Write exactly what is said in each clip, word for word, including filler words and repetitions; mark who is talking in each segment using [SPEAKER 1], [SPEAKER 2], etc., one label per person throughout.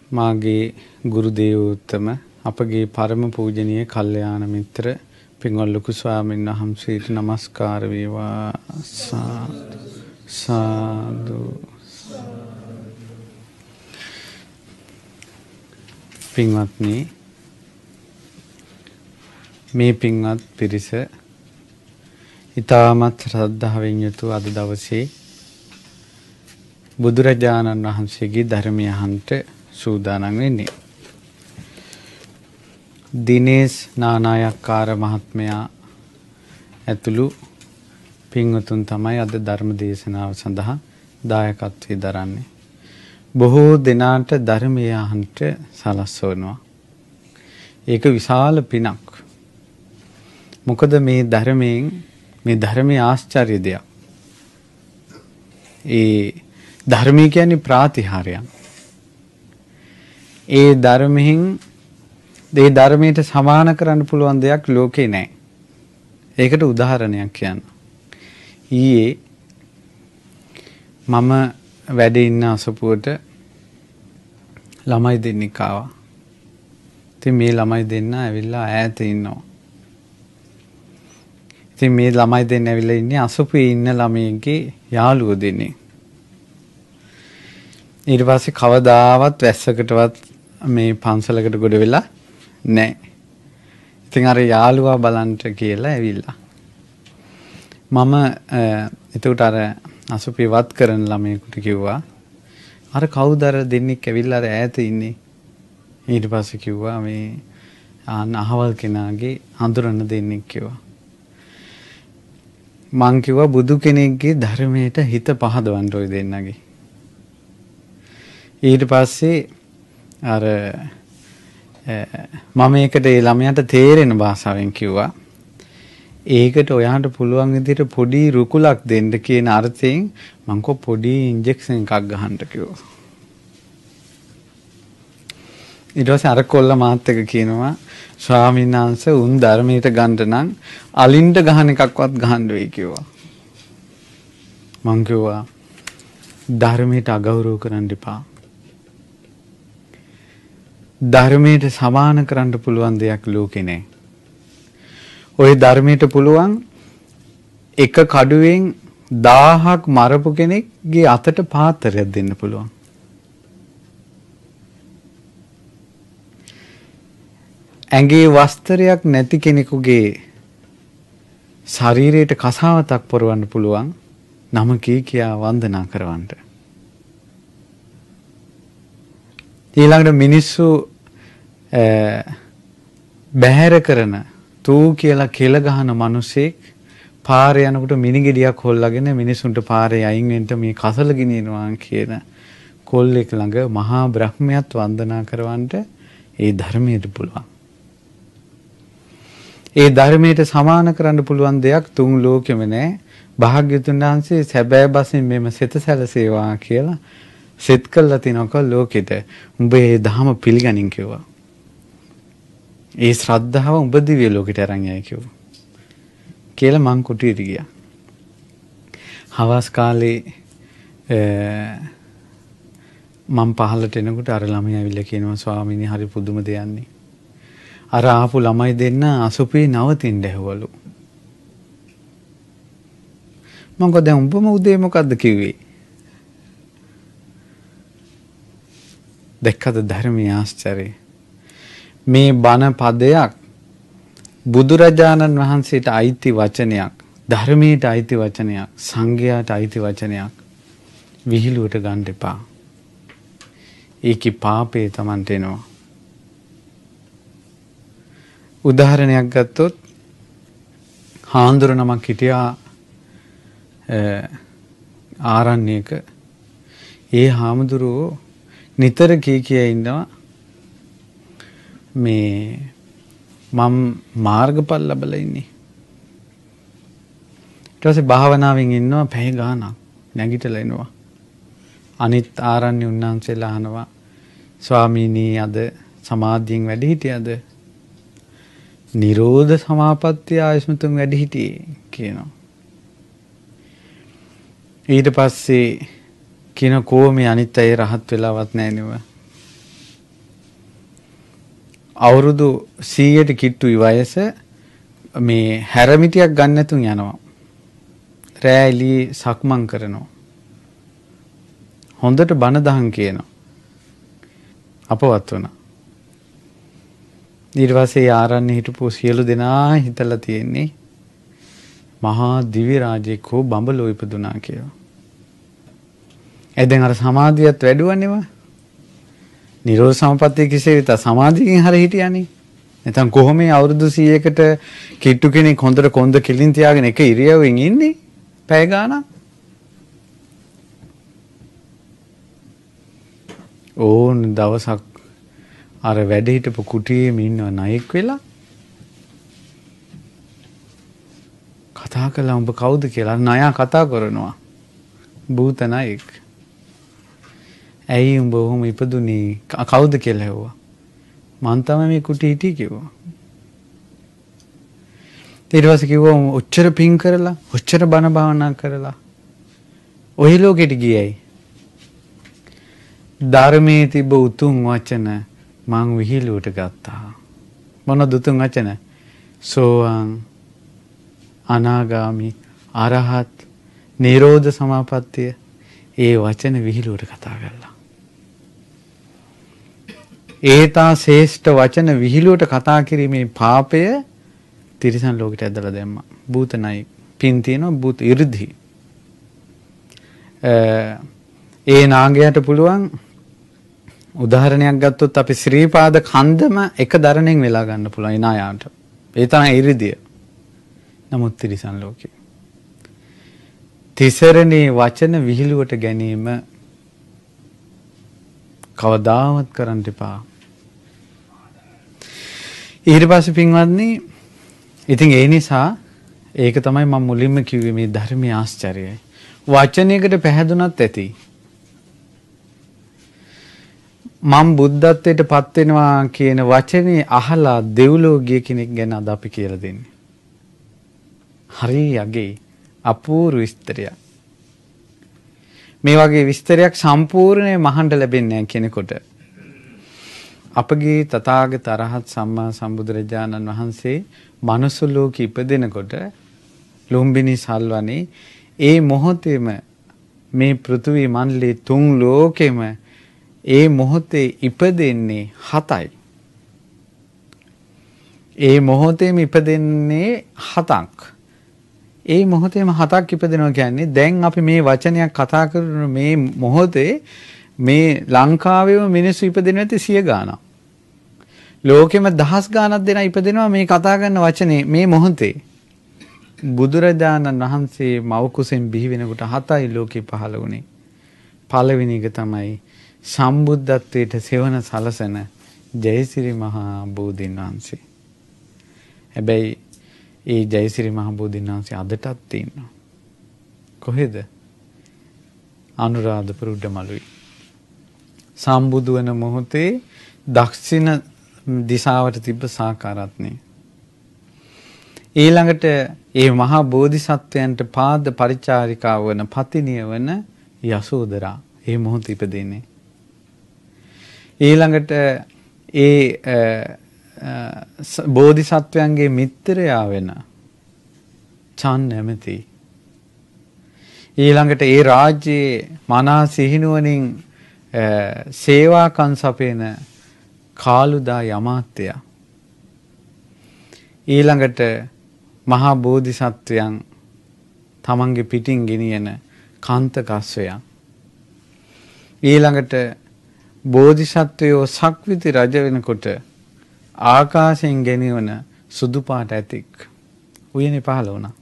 [SPEAKER 1] මාගේ ගුරු දේවෝත්තම අපගේ පරම පූජනීය කල්යාණ මිත්‍ර පින්වත් ලොකු ස්වාමීන් වහන්සේට নমස්කාර වේවා. සාදු පින්වත්නි, මේ පින්වත් පිරිස ඊටමත් ශ්‍රද්ධාවෙන් යුතු අද දවසේ බුදුරජාණන් වහන්සේගේ ධර්මය අහන්ට සූදානම් වෙන්නේ. දිනේෂ් නානායක්කාර මහත්මයා ඇතුළු පින්වතුන් තමයි අද ධර්ම දේශනාව සඳහා දායකත්වයේ දරන්නේ. බොහෝ දෙනාට ධර්මය අහන්ට සලස්වනවා. ඒක විශාල පිනක්. මොකද මේ ධර්මයෙන් මේ ධර්මයේ ආශ්චර්ය දෙයක්. ඒ ධර්මය කියන්නේ ප්‍රාතිහාර්යයක්. ඒ ධර්මයෙන් ඒ ධර්මයට සමාන කරන්න පුළුවන් දෙයක් ලෝකේ නැහැ. ඒකට උදාහරණයක් කියන්න. ඊයේ මම වැඩ ඉන්න අසපුවට ළමයි දෙන්නෙක් ආවා. ඉතින් මේ ළමයි දෙන්න ඇවිල්ලා ඈත ඉන්නවා. ඉතින් මේ ළමයි දෙන්න ඇවිල්ලා ඉන්නේ අසපුවේ ඉන්න ළමයින්ගේ යාළුවෝ දෙන්නේ. ඊට පස්සේ කවදාවත් වැස්සකටවත් මේ පන්සලකට ගොඩ වෙලා නැහැ. ඉතින් අර යාළුවා බලන්ට කියලා ඇවිල්ලා. මම එතකොට අර අසුපේ වත් කරන ළමයෙකුට කිව්වා අර කවුද අර දෙන්නෙක් ඇවිල්ලා අර ඈත ඉන්නේ. ඊට පස්සේ කිව්වා මේ ආන්න අහවල් කෙනාගේ හඳුරන දෙන්නෙක් කිව්වා. මං කිව්වා බුදු කෙනෙක්ගේ ධර්මයට හිත පහදවන්න ඔය දෙන්නගේ. ඊට පස්සේ අර මම ඒකට ඒ ළමයාට තේරෙන භාෂාවෙන් කිව්වා ඒකට ඔයාට පුළුවන් විදිහට පොඩි රුකුලක් දෙන්න කියන අර්ථයෙන් මං කො පොඩි ඉන්ජෙක්ෂන් එකක් ගහන්න කිව්වා. ඊට පස්සේ අර කොල්ල මාත් එක කියනවා ස්වාමීන් වහන්සේ උන් ධර්මයට ගන්න නම් අලින්ට ගහන එකක්වත් ගහන්න වෙයි කිව්වා. මං කිව්වා ධර්මයට අගෞරව කරන්න එපා. ධර්මයට සමාන කරන්න පුළුවන් දෙයක් ලෝකේ නැහැ. ওই ධර්මයට පුළුවන් එක කඩුවෙන් දහයක් මරපු කෙනෙක්ගේ අතට පාත්‍රයක් දෙන්න පුළුවන්. ඇඟේ වස්ත්‍රයක් නැති කෙනෙකුගේ ශරීරයට කසාවතක් පොරවන්න පුළුවන් නම කී කියා වන්දනා කරවන්න. ඊළඟට මිනිස්සු බැහැර කරන තූ කියලා කෙල ගහන මිනිසෙක් පාරේ යනකොට මිනිගෙඩියක් හොල්ලාගෙන මිනිසුන්ට පාරේ අයින් වෙන්න මේ කසල ගිනිනවා කියන කොල්ලෙක් ළඟ මහා බ්‍රහ්මයාත් වන්දනා කරවන්නට ඒ ධර්මයට පුළුවන්. ඒ ධර්මයට සමාන කරන්න පුළුවන් දෙයක් තුන් ලෝකෙම නැහැ. භාග්‍යතුන් වහන්සේ සැබෑ බසින් මෙම සිත සැලසේවා කියලා සෙත් කළා තිනක ලෝකෙට උඹ ඒ ධහම පිළිගනින් කිව්වා. ඒ ශ්‍රද්ධාව උඹ දිව්‍ය ලෝකෙට අරන් යයි කිව්වා. කියලා මං කුටියට ගියා. හවස් කාලේ මම පහලට එනකොට අර ළමයි ඇවිල්ලා කියනවා ස්වාමීනි හරි පුදුම දෙයක්නේ. අර ආපු ළමයි දෙන්න අසුපේ නවතින්න ඇහුවලු. මං කිව්වා දැන් උඹම උදේ මොකද්ද කිව්වේ? දැක්කද ධර්මයේ ආශ්චර්යය. මේ බණ පදයක් බුදුරජාණන් වහන්සේට අයිති වචනයක්, ධර්මයට අයිති වචනයක්, සංඝයාට අයිති වචනයක්. විහිළුවට ගන්න එපා. ඒකේ පාපේ Tamanට එනවා. උදාහරණයක් ගත්තොත් හාමුදුර නමක් හිටියා ආරණ්‍යක. ඒ හාමුදුරුවෝ නිතර කී කිය ඉන්නවා මේ මම මාර්ගඵල ලැබලා ඉන්නේ. ඊට පස්සේ භාවනාවෙන් ඉන්නවා පැය ගාණක් නැගිටලා එනවා. අනිත් ආරණ්‍ය උන්වහන්සේලා අහනවා ස්වාමීනි අද සමාධියෙන් වැඩි හිටියද? නිරෝධ සමාපත්තිය ආයස්මතුන් වැඩි හිටියේ කියනවා. ඊට පස්සේ කියන කෝ මේ අනිත් අය රහත් වෙලාවත් නැහැ නෙව. අවුරුදු සීයට කිට්ටුයි වයස මේ හැරමිටියක් ගන්න නැතුන් යනවා. රෑ එළි සක්මන් කරනවා. හොඳට බණ දහම් කියනවා. අපවත් වුණා. ඊට පස්සේ ආරණ්‍ය හිටපු සියලු දෙනා හිතලා තියෙන්නේ මහා දිව්‍ය රාජෙක් හෝ බඹලෝ ඉපදුනා කියලා. ඒ දැන් අර සමාධියත් වැඩුවන්නේම. නිරෝධ සමපත්තිය කිසේ විතර සමාධියකින් හරි හිටියානේ. නැත්නම් කොහොම මේ අවුරුදු සීයකට කිට්ටු කෙනෙක් හොඳට කොන්ද කෙලින් තියාගෙන එක ඉරියව්වෙන් ඉන්නේ පැය ගාණක්. ඕන දවසක් අර වැඩ හිටපු කුටියේම ඉන්නව ණයෙක් වෙලා කතා කළා උඹ කවුද කියලා. ණයා කතා කරනවා. භූත ණයෙක්. ඇයි උඹ ඔහොම ඉපදුනේ කවුද කියලා ඇහුවා. මං තමයි මේ කුටි හිටියේ කිව්වා. ඊට පස්සේ කිව්වා ඔච්චර පිං කරලා ඔච්චර බණ භාවනා කරලා ඔය ලෝකෙට ගියයි. ධර්මයේ තිබ්බ උතුම් වචන මං විහිළුවට ගත්තා. මොනද උතුම් වචන? සෝවාන් අනාගාමි අරහත් නිරෝධ සමාපත්තිය. ඒ වචන විහිළුවට කතා කළා. ඒතා ශ්‍රේෂ්ඨ වචන විහිළුවට කතා කිරීමේ පාපය තිරිසන් ලෝකෙට ඇදලා දැම්මා. භූත ණයි පින් තියෙනවා භූත 이르දි. ඒ නාගයාට පුළුවන් උදාහරණයක් ගත්තොත් අපි ශ්‍රී පාද කන්දම එක දරණෙන් වෙලා ගන්න පුළුවන් ඊනායාට. ඒ තමයි 이르දිය. නමුත් තිරිසන් ලෝකේ තිසරණේ වචන විහිළුවට ගැනීම කවදාවත් කරන්න එපා. ඊට පස්සේ පින්වත්නි ඉතින් ඒ නිසා ඒක තමයි මම මුලින්ම කිව්වේ මේ ධර්මයේ ආශ්චර්යයි. වචනයකට පැහැදුනත් ඇති. මම බුද්ධත්වයට පත් වෙනවා කියන වචනේ අහලා දෙව්ලෝ ගිය කෙනෙක් ගැන අද අපි කියලා දෙන්නේ. හරි යගේ අපූර්ව විස්තරයක්. මේ වගේ විස්තරයක් සම්පූර්ණයෙන් මහන්න ලැබෙන්නේ නැහැ කෙනෙකුට. අපගේ තථාගත අරහත් සම්මා සම්බුදුරජාණන් වහන්සේ මනුස්ස ලෝකෙ ඉපදෙනකොට ලුම්බිනි සල්වනේ ඒ මොහොතේම මේ පෘථිවි මණ්ඩලේ තුන් ලෝකෙම ඒ මොහොතේ ඉපදෙන්නේ හතයි. ඒ මොහොතේම ඉපදෙන්නේ හතක්. ඒ මොහොතේම හතක් ඉපදෙනවා කියන්නේ දැන් අපි මේ වචනයක් කතා කරන මේ මොහොතේ මේ ලංකාවේම මිනිස්සු ඉපදෙන්නේ නැති සිය ගාණක්. ලෝකෙම දහස් ගාණක් දෙනා ඉපදෙනවා මේ කතා කරන වචනේ මේ මොහොතේ. බුදුරජාණන් වහන්සේ මව කුසෙන් බිහි වෙනකොට හතයි ලෝකෙ පහළ වුණේ. පළවෙනි එක තමයි සම්බුද්ධත්වයට සෙවණ සලසන ජයසිරි මහා බෝධීන් වහන්සේ. හැබැයි ඒ ජයසිරි මහා බෝධීන් වහන්සේ අදටත් තියෙනවා. කොහෙද? අනුරාධපුර උඩමළුවේ. සම්බුදු වන මොහොතේ දක්ෂිණ දිශාවට තිබ්බ සාකාරත්නේ. ඊළඟට ඒ මහා බෝධිසත්වයන්ට පාද පරිචාරිකාව වන පතිනිය වන යසෝදරා ඒ මොහොතේ ඉපදෙන්නේ. ඊළඟට ඒ බෝධිසත්වයන්ගේ මිත්‍රයා වෙන චන් නැමැති. ඊළඟට ඒ රාජ්‍යයේ මනා සිහිනුවණින් සේවාකම් සපයන කාලුදා යමාත්‍යයා. ඊළඟට මහා බෝධිසත්වයන් තමන්ගේ පිටින් ගෙනියන කාන්තකස්සයන්. ඊළඟට බෝධිසත්වයෝ සක්විති රජ වෙනකොට ආකාශයෙන් ගෙනියන සුදු පාට ඇතෙක් උයනේ පහළ වුණා.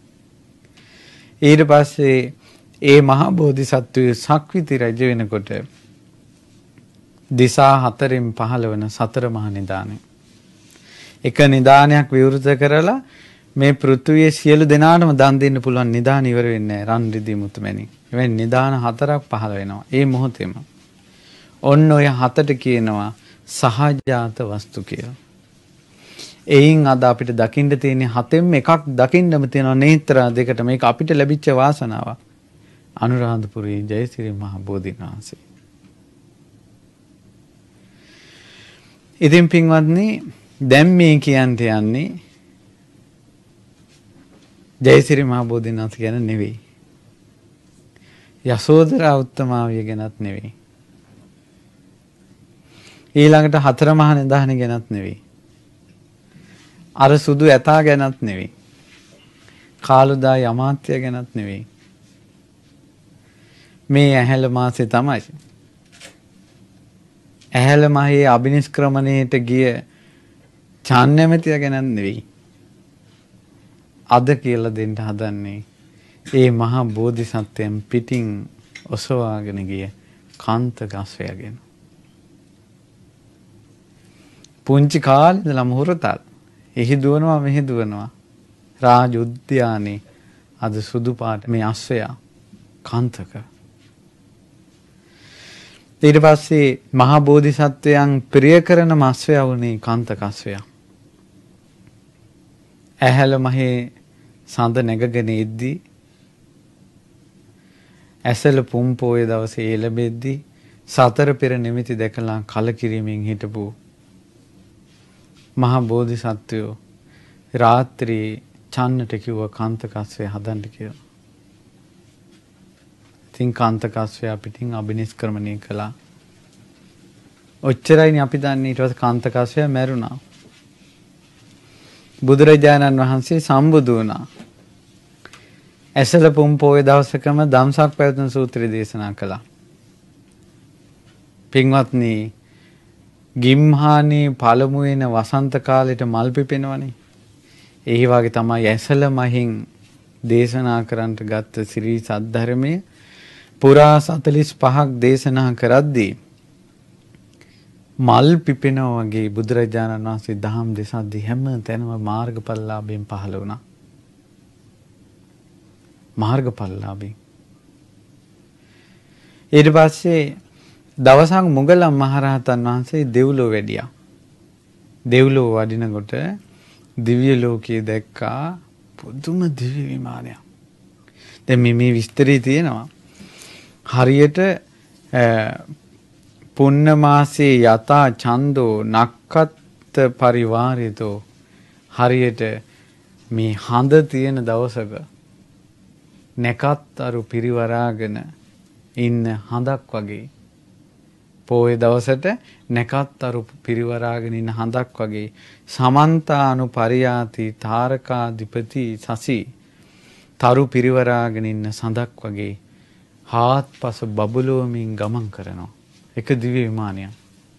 [SPEAKER 1] ඊට පස්සේ ඒ මහා බෝධිසත්වයෝ සක්විති රජ වෙනකොට දිසා හතරෙන් පහළ වෙන සතර මහා නිදානය. එක නිදානයක් විවෘත කරලා මේ පෘථුවියේ සියලු දෙනාටම දන් දෙන්න පුළුවන් නිදාන ඉවර වෙන්නේ නැහැ. රන් රිදී මුතුමැණි. එවැනි නිදාන හතරක් පහළ වෙනවා. ඒ මොහොතේම. ඔන්න ඔය හතට කියනවා සහජාත වස්තු කියලා. එයින් අද අපිට දකින්න තියෙන හතෙන්ම එකක් දකින්නම තියෙනවා නේත්‍රා දෙකට. මේක අපිට ලැබිච්ච වාසනාවක්. අනුරාධපුරයේ ජයසිරි මහ බෝධීන් වහන්සේ. ඉතින් පින්වත්නි දැන් මේ කියන්ට යන්නේ ජයසිරි මහ බෝධිනාථ ගැන නෙවෙයි. යසෝදරා උත්තමාවිය ගැනත් නෙවෙයි. ඊළඟට හතර මහා නිධාන ගැනත් නෙවෙයි. අර සුදු ඇතා ගැනත් නෙවෙයි. කාළුදා යමාත්‍ය ගැනත් නෙවෙයි. මේ ඇහැල මාසේ තමයි. ඇහැල මහේ අබිනිෂ්ක්‍රමණයට ගිය චාන්‍යමතිය ගැනත් නෙවෙයි. අද කියලා දෙන්න හදන්නේ ඒ මහා බෝධිසත්වයන් පිටින් ඔසවාගෙන ගිය කාන්තකස්වය ගැන. පුංචි කාලේ ඉඳලම හොරතල්. එහි දුවනවා මෙහි දුවනවා. රාජ උද්‍යානයේ අද සුදු පාට මේ අස්වැයා කාන්තක. ඊට පස්සේ මහා බෝධිසත්වයන් ප්‍රිය කරන අස්වැයා වුණේ කාන්තක අස්වැයා. ඇහැල මහේ සඳ නැගගෙන ඉද්දී ඇසල පුම් පොයේ දවසේ එළඹෙද්දී සතර පෙර නිමිති දැකලා කලකිරීමෙන් හිටපු මහා බෝධිසත්වයෝ රාත්‍රී චන්නට කිව්ව කාන්තකස්වය හදන්න කියලා. ඉතින් කාන්තකස්වය පිටින් අබිනිෂ්ක්‍රමණය කළා. ඔච්චරයිනේ අපි දන්නේ. ඊට පස්සේ කාන්තකස්වය මැරුණා. බුදුරජාණන් වහන්සේ සම්බුදු වුණා. ඇසල පුම් පොයේ දවසකම ධම්සක් පැවතුම් සූත්‍රය දේශනා කළා. පින්වත්නි ගිම්හානේ පළමු වෙන වසන්ත කාලෙට මල් පිපෙනවනේ. ඒ වගේ තමයි ඇසල මහින් දේශනා කරන්නට ගත්ත ශ්‍රී සද්ධර්මයේ පුරා සතලිස් පහක් දේශනා කරද්දී මල් පිපෙනවා වගේ බුදුරජාණන් වහන්සේ දහම් දෙසද්දී හැම තැනම මාර්ගඵලලාභයෙන් පහළ වුණා. මාර්ගඵලලාභී. ඊට පස්සේ දවසක් මුගලන් මහරහතන් වහන්සේ දෙව්ලොව වැඩියා. දෙව්ලොව වඩිනකොට දිව්‍ය ලෝකයේ දැක්කා පුදුම දිව්‍ය විමානයක්. දැන් මේ මේ විස්තරي තියෙනවා. හරියට පුන්න මාසේ යතා ඡන්தோ නක්කත් පරිවාරිතෝ හරියට මේ හඳ තියෙන දවසක නැකත් අරු පිරිවරාගෙන ඉන්න හඳක් වගේ පොයේ දවසට නැකත් අරු පිරිවරාගෙන ඉන්න හඳක් වගේ සමන්තානු පරියාති තාරකාධිපති සසි තරු පිරිවරාගෙන ඉන්න සඳක් වගේ හාත්පස බබළුවමින් ගමන් කරනවා. එක දිව්‍ය විමානයක්.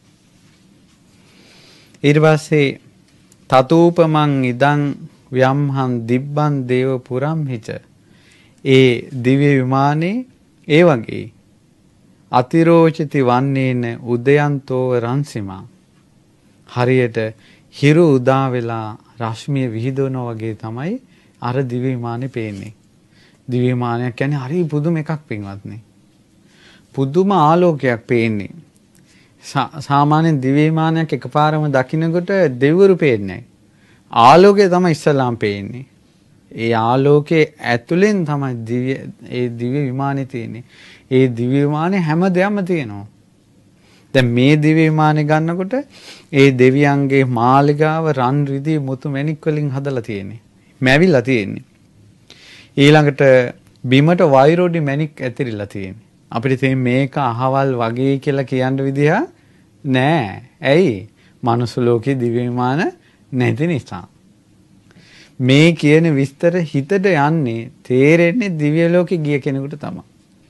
[SPEAKER 1] ඊට පස්සේ තතූපමං ඉදං ව්‍යම්හං දිබ්බං දේව පුරම් හිච ඒ දිව්‍ය විමානේ ඒ වගේ අතිරෝචති වන්නේන උදයන්තෝ රන්සිමා හරියට හිරු උදා වෙලා රශ්මිය විහිදවනවා වගේ තමයි අර දිව්‍ය විමානේ පේන්නේ. දිව්‍ය විමානයක් කියන්නේ හරි පුදුම එකක් පින්වත්නි. පුදුම ආලෝකයක් පේන්නේ. සාමාන්‍යයෙන් දිව්‍ය විමානයක් එකපාරම දකින්නකොට දෙවිවරු පේන්නේ නැහැ. ආලෝකය තමයි ඉස්සලාම් පේන්නේ. ඒ ආලෝකයේ ඇතුලෙන් තමයි දිව්‍ය ඒ දිව්‍ය විමානේ තියෙන්නේ. ඒ දිව්‍ය විමානේ හැමදේම තියෙනවා. දැන් මේ දිව්‍ය විමානේ ගන්නකොට ඒ දෙවියන්ගේ මාලිගාව රන් රිදී මුතු මැණික් වලින් හදලා තියෙන්නේ. මැවිලා තියෙන්නේ. ඊළඟට බිමට වෛරෝඩි මැණික් ඇතිරිලා තියෙන්නේ. අපිට තේ මේක අහවල් වගේ කියලා කියන්න විදිහ නෑ. ඇයි? මනුස්ස ලෝකේ දිව්‍ය විමාන නැති නිසා. මේ කියන විස්තර හිතට යන්නේ තේරෙන්නේ දිව්‍ය ලෝකේ ගිය කෙනෙකුට තමයි.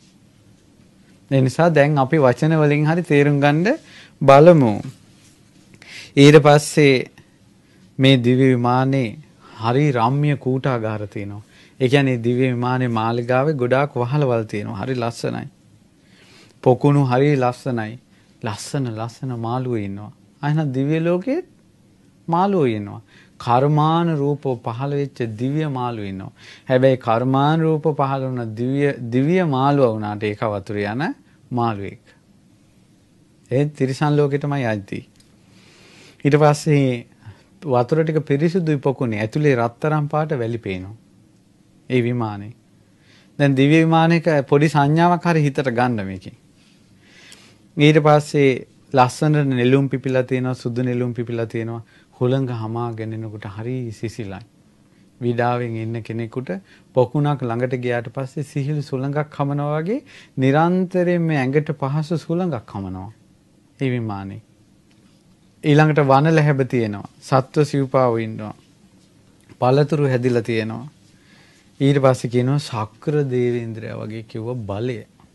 [SPEAKER 1] ඒ නිසා දැන් අපි වචන වලින් හරි තේරුම් ගන්න බලමු. ඊට පස්සේ මේ දිව්‍ය විමානේ හරි රම්‍ය කූටාගාර තියෙනවා. ඒ කියන්නේ දිව්‍ය විමානේ මාලිගාවේ ගොඩාක් වහලවල් තියෙනවා. හරි ලස්සනයි. පොකුණු හරි ලස්සනයි. ලස්සන ලස්සන මාළුවෝ ඉන්නවා. අයන දිව්‍ය ලෝකයේ මාළුවෝ ඉන්නවා. කර්මාන රූපෝ පහළ වෙච්ච දිව්‍ය මාළුවෝ ඉන්නවා. හැබැයි කර්මාන රූප පහළ වුණ දිව්‍ය දිව්‍ය මාළුවා වුණාට ඒක වතුරේ යන මාළුවෙක්. ඒ තිරිසන් ලෝකෙටමයි යද්දී. ඊට පස්සේ වතුර ටික පිරිසුදුයි පොකුණේ ඇතුලේ රත්තරන් පාට වැලි පේනවා. ඒ විමානේ. දැන් දිව්‍ය විමානයක පොඩි සංඥාවක් හරි හිතට ගන්න මේකේ. ඊට පස්සේ ලස්සනට නෙළුම් පිපිලා තියෙනවා, සුදු නෙළුම් පිපිලා තියෙනවා. හුළඟ හමාගෙන එනකොට හරි සිසිලයි. විඩාවෙන් ඉන්න කෙනෙකුට පොකුණක් ළඟට ගියාට පස්සේ සිහිල් සුළඟක් හමනවා වගේ නිරන්තරයෙන් මේ ඇඟට පහසු සුළඟක් හමනවා. ඒ විමානේ. ඊළඟට වනල හැබ තියෙනවා. සත්ව සිව්පාවු ඉන්නවා. පළතුරු හැදිලා තියෙනවා. ඊට පස්සේ කියනවා ශක්‍ර දේවේන්ද්‍රයා වගේ කිව්ව බලය.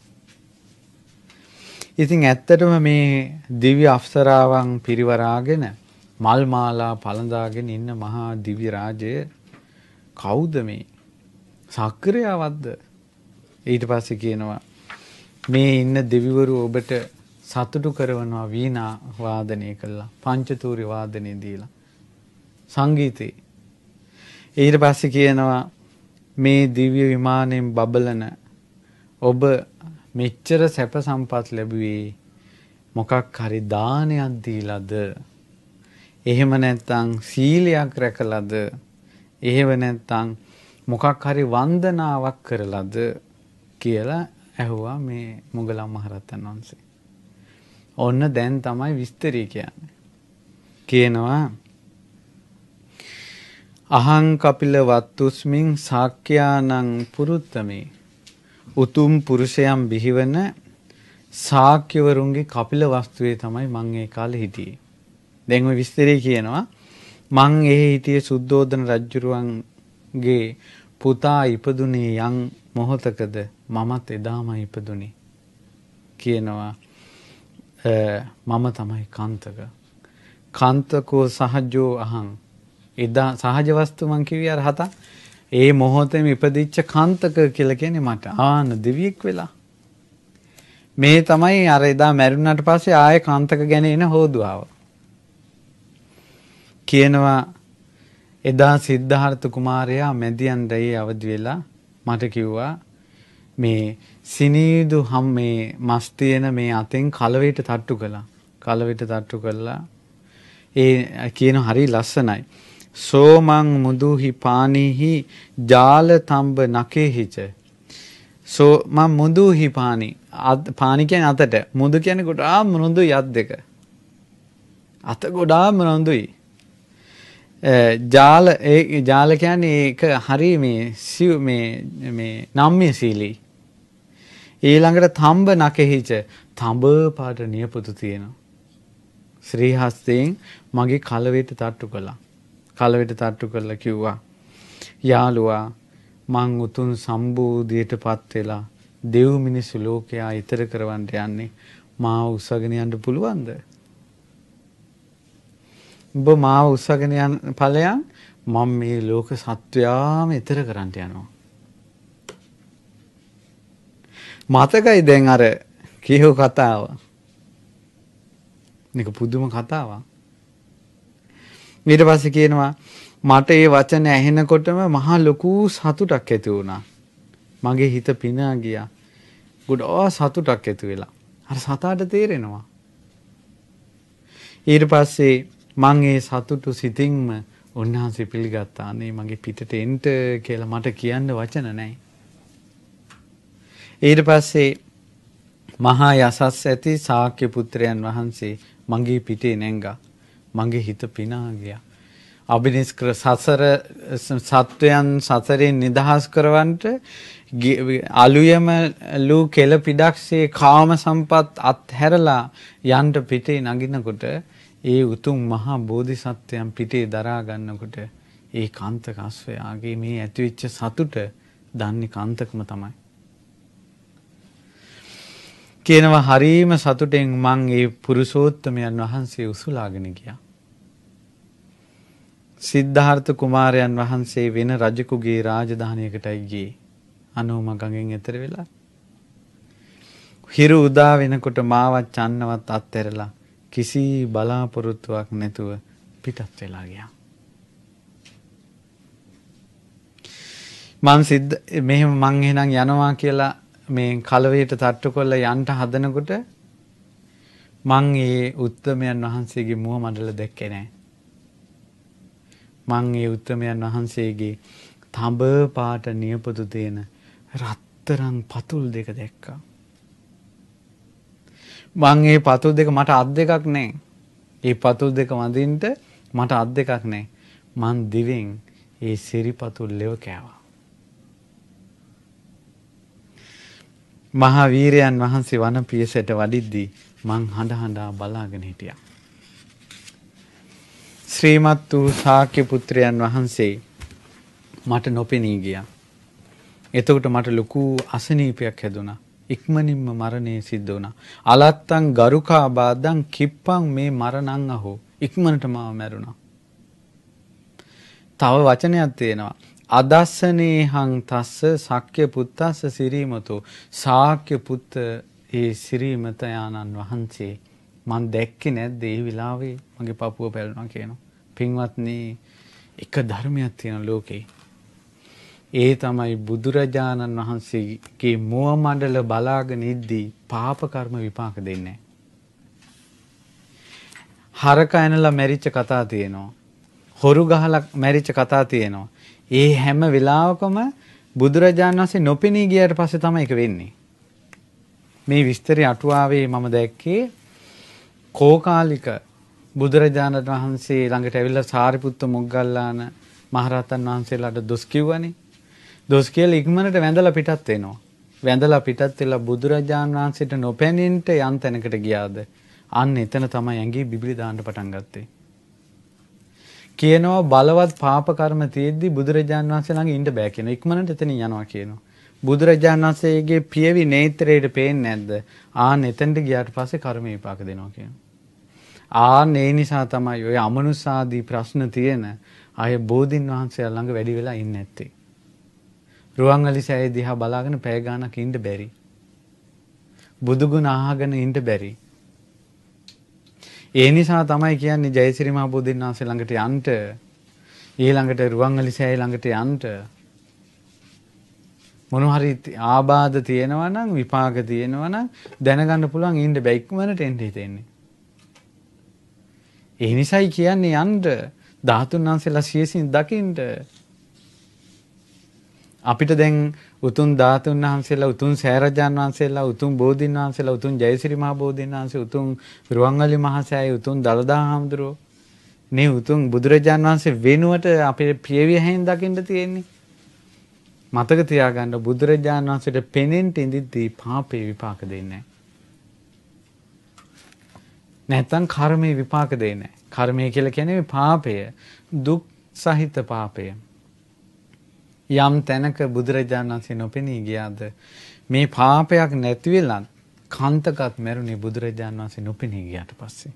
[SPEAKER 1] ඉතින් ඇත්තටම මේ දිව්‍ය අප්සරාවන් පිරිවරාගෙන මල් මාලා පළඳාගෙන ඉන්න මහා දිව්‍ය රාජය කවුද මේ? ශක්‍රයවත්ද? ඊට පස්සේ කියනවා මේ ඉන්න දෙවිවරු ඔබට සතුටු කරනවා වීණා වාදනය කළා, පංචතූරි වාදනය දීලා, සංගීතේ. ඊට පස්සේ කියනවා මේ දිව්‍ය විමානයෙන් බබලන ඔබ මෙච්චර සැප සම්පත් ලැබුවේ මොකක් හරි දානයක් දීලාද? එහෙම නැත්නම් සීලයක් රැකලාද? එහෙම නැත්නම් මොකක් හරි වන්දනාවක් කරලාද කියලා ඇහුවා මේ මුගලන් මහරහතන් වහන්සේ. ඔන්න දැන් තමයි විස්තරය කියන්නේ. කියනවා අහං කපිල වත්තුස්මින් සාක්‍යානං පුරුත්තමේ උතුම් පුරුෂයන් බිහිවන ශාක්‍යවරුන්ගේ කපිල වස්තුවේ තමයි මං ඒ කාලේ හිටියේ. දැන් ඔය විස්තරය කියනවා මං ඒ හිටියේ සුද්ධෝදන රජුරුවන්ගේ පුතා ඉපදුනේ යම් මොහොතකද මමත් එදාම ඉපදුනේ කියනවා. මම තමයි කාන්තක. කාන්තකෝ සහජෝ අහං. එදා සහජ වස්තු මං කිව්වේ අර හත. ඒ මොහොතේම ඉපදිච්ච කාන්තක කියලා කියන්නේ මට ආන දෙවියෙක් වෙලා. මේ තමයි අර එදා මැරුණාට පස්සේ ආයේ කාන්තක ගැන එන හෝදුවාව. කියනවා එදා සිද්ධාර්ථ කුමාරයා මැදියන් රැයේ අවදි වෙලා මට කිව්වා මේ සිනීදු හම් මේ මස් තියෙන මේ අතෙන් කලවේට තට්ටු කළා. කලවේට තට්ටු කළා. ඒ කියන හරි ලස්සනයි. සෝමං මුදුහි පානිහි ජාල තම්බ නකේහිච. සෝ මම මුදුහි පානි පානි කියන්නේ අතට. මුදු කියන්නේ ගොඩාක් මෘදුයි අත් දෙක. අත ගොඩාක් මෘදුයි. ජාල ඒ ජාල කියන්නේ ඒක හරි මේ සිව් මේ මේ නම්‍යශීලී. ඊළඟට තම්බ නකෙහිච තඹ පාට නියපොතු තියෙනවා. ශ්‍රී හස්තයෙන් මගේ කලවේට තට්ටු කළා. කලවේට තට්ටු කරලා කිව්වා යාළුවා මං උතුම් සම්බෝධියටපත් වෙලා දෙව් මිනිස්සු ලෝකයා ඊතර කරවන්න යන්නේ මාව උස්සගෙන යන්න පුළුවන්ද? ඔබ මාව උස්සගෙන යන ඵලයන් මම මේ ලෝක සත්වයාම ඊතර කරන්න යනවා. මතකයි දැන් අර කියව කතාව. මේක පුදුම කතාවක්. ඊට පස්සේ කියනවා මට ඒ වචන ඇහෙනකොටම මහා ලොකු සතුටක් ඇති වුණා. මගේ හිත පිනා ගියා. ගොඩාක් සතුටක් ඇති වෙලා. අර සතාට තේරෙනවා. ඊට පස්සේ මං ඒ සතුටු සිතින්ම උන්වහන්සේ පිළිගත්තා. අනේ මගේ පිටට එන්න කියලා මට කියන්න වචන නැහැ. ඊට පස්සේ මහා යසස් ඇති ශාක්‍ය පුත්‍රයන් වහන්සේ මගේ පිටේ නැංගා. මගේ හිත පිනා ගියා. අබිනිෂ්ක්‍ර සසර සත්වයන් සසරෙන් නිදහස් කරවන්නට අලුයම ලු කෙල පිඩක්සේ කාම සම්පත් අත්හැරලා යන්න පිටේ නගිනකොට ඒ උතුම් මහා බෝධිසත්වයන් පිටේ දරා ගන්නකොට ඒ කාන්තක අශ්වයාගේ මේ ඇතිවෙච්ච සතුට දන්නේ කාන්තකම තමයි. කියනවා හරීම සතුටෙන් මං ඒ පුරුෂෝත්තමයන් වහන්සේ උසුලාගෙන ගියා. සිද්ධාර්ථ කුමාරයන් වහන්සේ වෙන රජකුගේ රාජධානියකටයි ගියේ. අනෝම ගඟෙන් එතර වෙලා. හිරු උදා වෙනකොට මාවත් චන්නවත් අත්හැරලා කිසි බලාපොරොත්තුවක් නැතුව පිටත් වෙලා ගියා. මං සිද්ධ මෙහෙම මං එහෙනම් යනවා කියලා මේ කලවේට තට්ටු කරලා යන්න හදනකොට මං ඒ උත්තමයන් වහන්සේගේ මුව මඩල දැක්කේ නැහැ. මං ඒ උත්තමයන් වහන්සේගේ තඹ පාට නියපොතු තියෙන රත්තරන් පතුල් දෙක දැක්කා. මං මේ පතුල් දෙක මට අත් දෙකක් නැහැ. ඒ පතුල් දෙක වඳින්න මට අත් දෙකක් නැහැ. මං දිවෙන් ඒ සිරිපතුල් ලෙව කෑවා. මහා වීරයන් වහන්සේ වන පියසට වඩිද්දී මං හඬ හඬා බලාගෙන හිටියා. ශ්‍රීමත් වූ ශාක්‍ය පුත්‍රයන් වහන්සේ මට නොපෙනී ගියා. එතකොට මට ලොකු අසනීපයක් හැදුනා. ඉක්මනින්ම මරණය සිද්ධ වුණා. අලත්තං ගරුකා බාදං කිප්පං මේ මරණං අහෝ. ඉක්මනට මාව මැරුණා. තව වචනයක් තියෙනවා. අදස්සනේහං තස්ස ශක්‍ය පුත්තස්ස සිරීමතෝ. ශාක්‍ය පුත්ත ඒ සිරීමත යානන් වහන්සේ මං දැක්කේ නැද්ද ඒ වෙලාවේ මගේ පපුව පැලුණා කියනවා. පින්වත්නි, එක ධර්මයක් තියෙන ලෝකේ. ඒ තමයි බුදුරජාණන් වහන්සේගේ මුව මණ්ඩල බලාගෙන ඉද්දී පාප කර්ම විපාක දෙන්නේ. හරක ඇනලා මැරිච්ච කතා තියෙනවා. හොරු ගහලා මැරිච්ච කතා තියෙනවා. ඒ හැම වෙලාවකම බුදුරජාණන් වහන්සේ නොපෙනී ගියාට පස්සේ තමයි ඒක වෙන්නේ. මේ විස්තරي අටුවාවේ මම දැක්කේ කෝකාලික බුදුරජාණන් වහන්සේ ළඟට ඇවිල්ලා සාරිපුත්ත මොග්ගල්ලාන මහරහතන් වහන්සේලාට දොස් කිව්වනේ. දොස් කියලා ඉක්මනට වැඳලා පිටත් වෙනවා. වැඳලා පිටත් වෙලා බුදුරජාණන් වහන්සේට නොපැනෙන්න යන් තැනකට ගියාද අන්න එතන තමයි ඇඟේ බිබිලි දාන්න පටන් ගත්තේ. කියනවා බලවත් පාප කර්ම තියෙද්දි බුදුරජාණන් වහන්සේ ළඟ ඉන්න බෑ කියනවා. ඉක්මනට එතනින් යනවා කියනවා. බුදුරජාණන් වහන්සේගේ පියවි නේත්‍රයට පේන්නේ නැද්ද? ආන් එතනට ගියාට පස්සේ කර්ම විපාක දෙනවා කියනවා. ආන් ඒ නිසා තමයි ඔය අමනුෂාදී ප්‍රශ්න තියෙන අය බෝධින් වහන්සේ ළඟ වැඩි වෙලා ඉන්නේ නැත්තේ. රුවන්වැලි සෑය දිහා බලාගෙන පැය ගාණක් ඉන්න බැරි. බුදුගුණ අහගෙන ඉන්න බැරි. ඒ නිසා තමයි කියන්නේ ජයසිරි මහ බෝධින් වහන්සේ ළඟට යන්න, ඊළඟට රුවන්වැලි සෑය ළඟට යන්න. මොන හරි ආබාධ තියෙනවා නම්, විපාක තියෙනවා නම් දැනගන්න පුළුවන් ඉන්න බෑ. ඉක්මනට එන්න හිතෙන්නේ. ඒ නිසායි කියන්නේ යන්න ධාතුන් වහන්සේලා සියසින් දකින්න. අපිට දැන් උතුම් ධාතුන් වහන්සේලා, උතුම් සෑරජාන් වහන්සේලා, උතුම් බෝධින් වහන්සේලා, උතුම් ජයසිරි මහ බෝධින් වහන්සේ, උතුම් රුවන්වැලි මහසෑය, උතුම් දළදා හාමුදුරුවෝ මේ උතුම් බුදුරජාන් වහන්සේ වෙනුවට අපේ පියවිය හැෙන් දකින්න තියෙන්නේ. මතක තියාගන්න, බුදුරජාන් වහන්සේට පෙනෙන්න ඉඳිද්දී පාපේ විපාක දෙන්නේ නැහැ. නැත්තම් කර්මයේ විපාක දෙන්නේ නැහැ. කර්මය කියලා කියන්නේ පාපය, දුක් සහිත පාපය. යම් තැනක බුදුරජාණන් වහන්සේ නොපෙනී ගියාද මේ පාපයක් නැති වෙලා කාන්තකත් මැරුණේ බුදුරජාණන් වහන්සේ නොපෙනී ගියාට පස්සේ.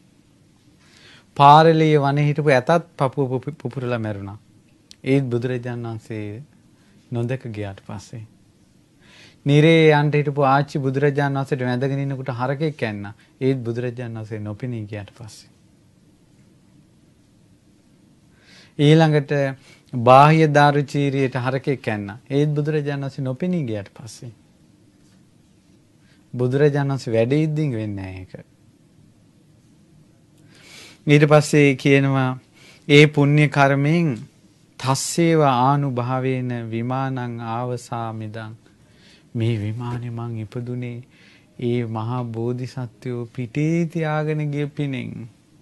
[SPEAKER 1] පාරලී වනේ හිටපු ඇතත් පපුව පුපුරලා මැරුණා. ඒත් බුදුරජාණන් වහන්සේ නොදක ගියාට පස්සේ. නිරේ යන්ට හිටපු ආච්චි බුදුරජාණන් වහන්සේට වැඳගෙන ඉන්නකොට හරකෙක් කැන්නා. ඒත් බුදුරජාණන් වහන්සේ නොපෙනී ගියාට පස්සේ. ඊළඟට බාහ්‍ය දාරුචීරියට හරකෙක් කැන්නා. ඒත් බුදුරජාණන් වහන්සේ නොපෙනී ගියාට පස්සේ. බුදුරජාණන් වහන්සේ වැඩ ඉද්දින් වෙන්නේ නැහැ ඒක. ඊට පස්සේ කියනවා ඒ පුණ්‍ය කර්මයෙන් තස්සේව ආනුභාවේන විමානං ආවසාමිදං. මේ විමානේ මං ඉපදුනේ ඒ මහා බෝධිසත්වෝ පිටේ තියාගෙන ගිය පිණින්.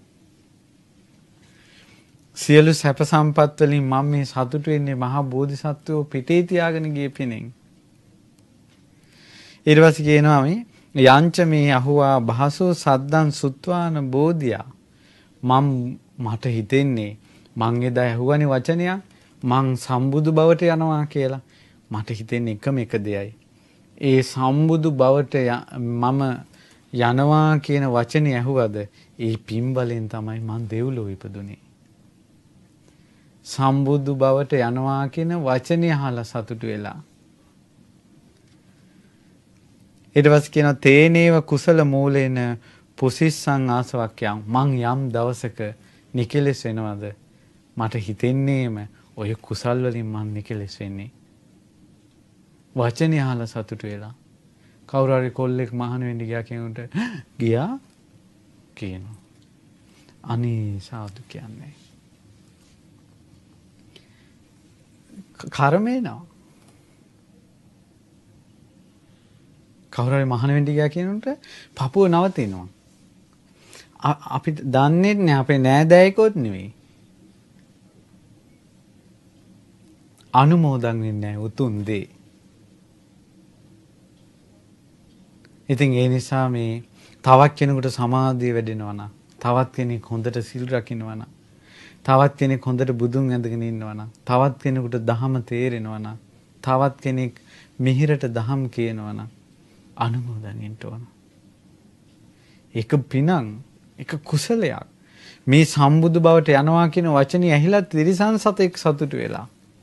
[SPEAKER 1] සියලු සැප සම්පත් වලින් මම මේ සතුටු වෙන්නේ මහා බෝධිසත්වෝ පිටේ තියාගෙන ගිය පිණින්. ඊට පස්සේ කියනවා මේ යංච මේ අහුවා භාසෝ සද්දං සුත්වාන බෝධියා. මම මට හිතෙන්නේ මං එදා ඇහුවනේ වචනයක් මං සම්බුදු බවට යනවා කියලා. මට හිතෙන්නේ එකම එක දෙයයි. ඒ සම්බුදු බවට මම යනවා කියන වචනේ ඇහුවද ඒ පින්බලෙන් තමයි මං දෙව්ලොව ඉපදුනේ. සම්බුදු බවට යනවා කියන වචනේ අහලා සතුටු වෙලා. ඊට පස්සේ කියනවා තේනේව කුසල මූලේන පුසිස්සං ආසවක්යන්. මං යම් දවසක නිකලෙස් වෙනවද මට හිතෙන්නේම ඔය කුසල් වලින් මං නිකලෙස් වෙන්නේ. වචනේ අහලා සතුටු වෙලා. කවුරු හරි කොල්ලෙක් මහාන වෙන්න ගියා කෙනෙකුට ගියා කියනවා. අනේ සාදු කියන්නේ. කර්මේ නෝ. කවුරු හරි මහාන වෙන්න ගියා කියනකොට පපුව නවතිනවා. අපි දන්නේ නැහැ අපේ නෑදෑයෙකුත් නෙවෙයි. අනුමෝදන් වෙන්නේ නැහැ උතුම් දේ. ඉතින් ඒ නිසා මේ තවත් කෙනෙකුට සමාධිය වැඩෙනවා නම්, තවත් කෙනෙක් හොඳට සිල් රකින්නවා නම්, තවත් කෙනෙක් හොඳට බුදුන් ඇඳගෙන ඉන්නවා නම්, තවත් කෙනෙකුට දහම තේරෙනවා නම්, තවත් කෙනෙක් මිහිරට දහම් කියනවා නම් අනුමෝදන් වෙන්න ඕන. ඒක පිනං, ඒක කුසලයක්. මේ සම්බුදු බවට යනවා කියන වචනේ ඇහිලා තිරිසන් සතෙක් සතුටු වෙලා.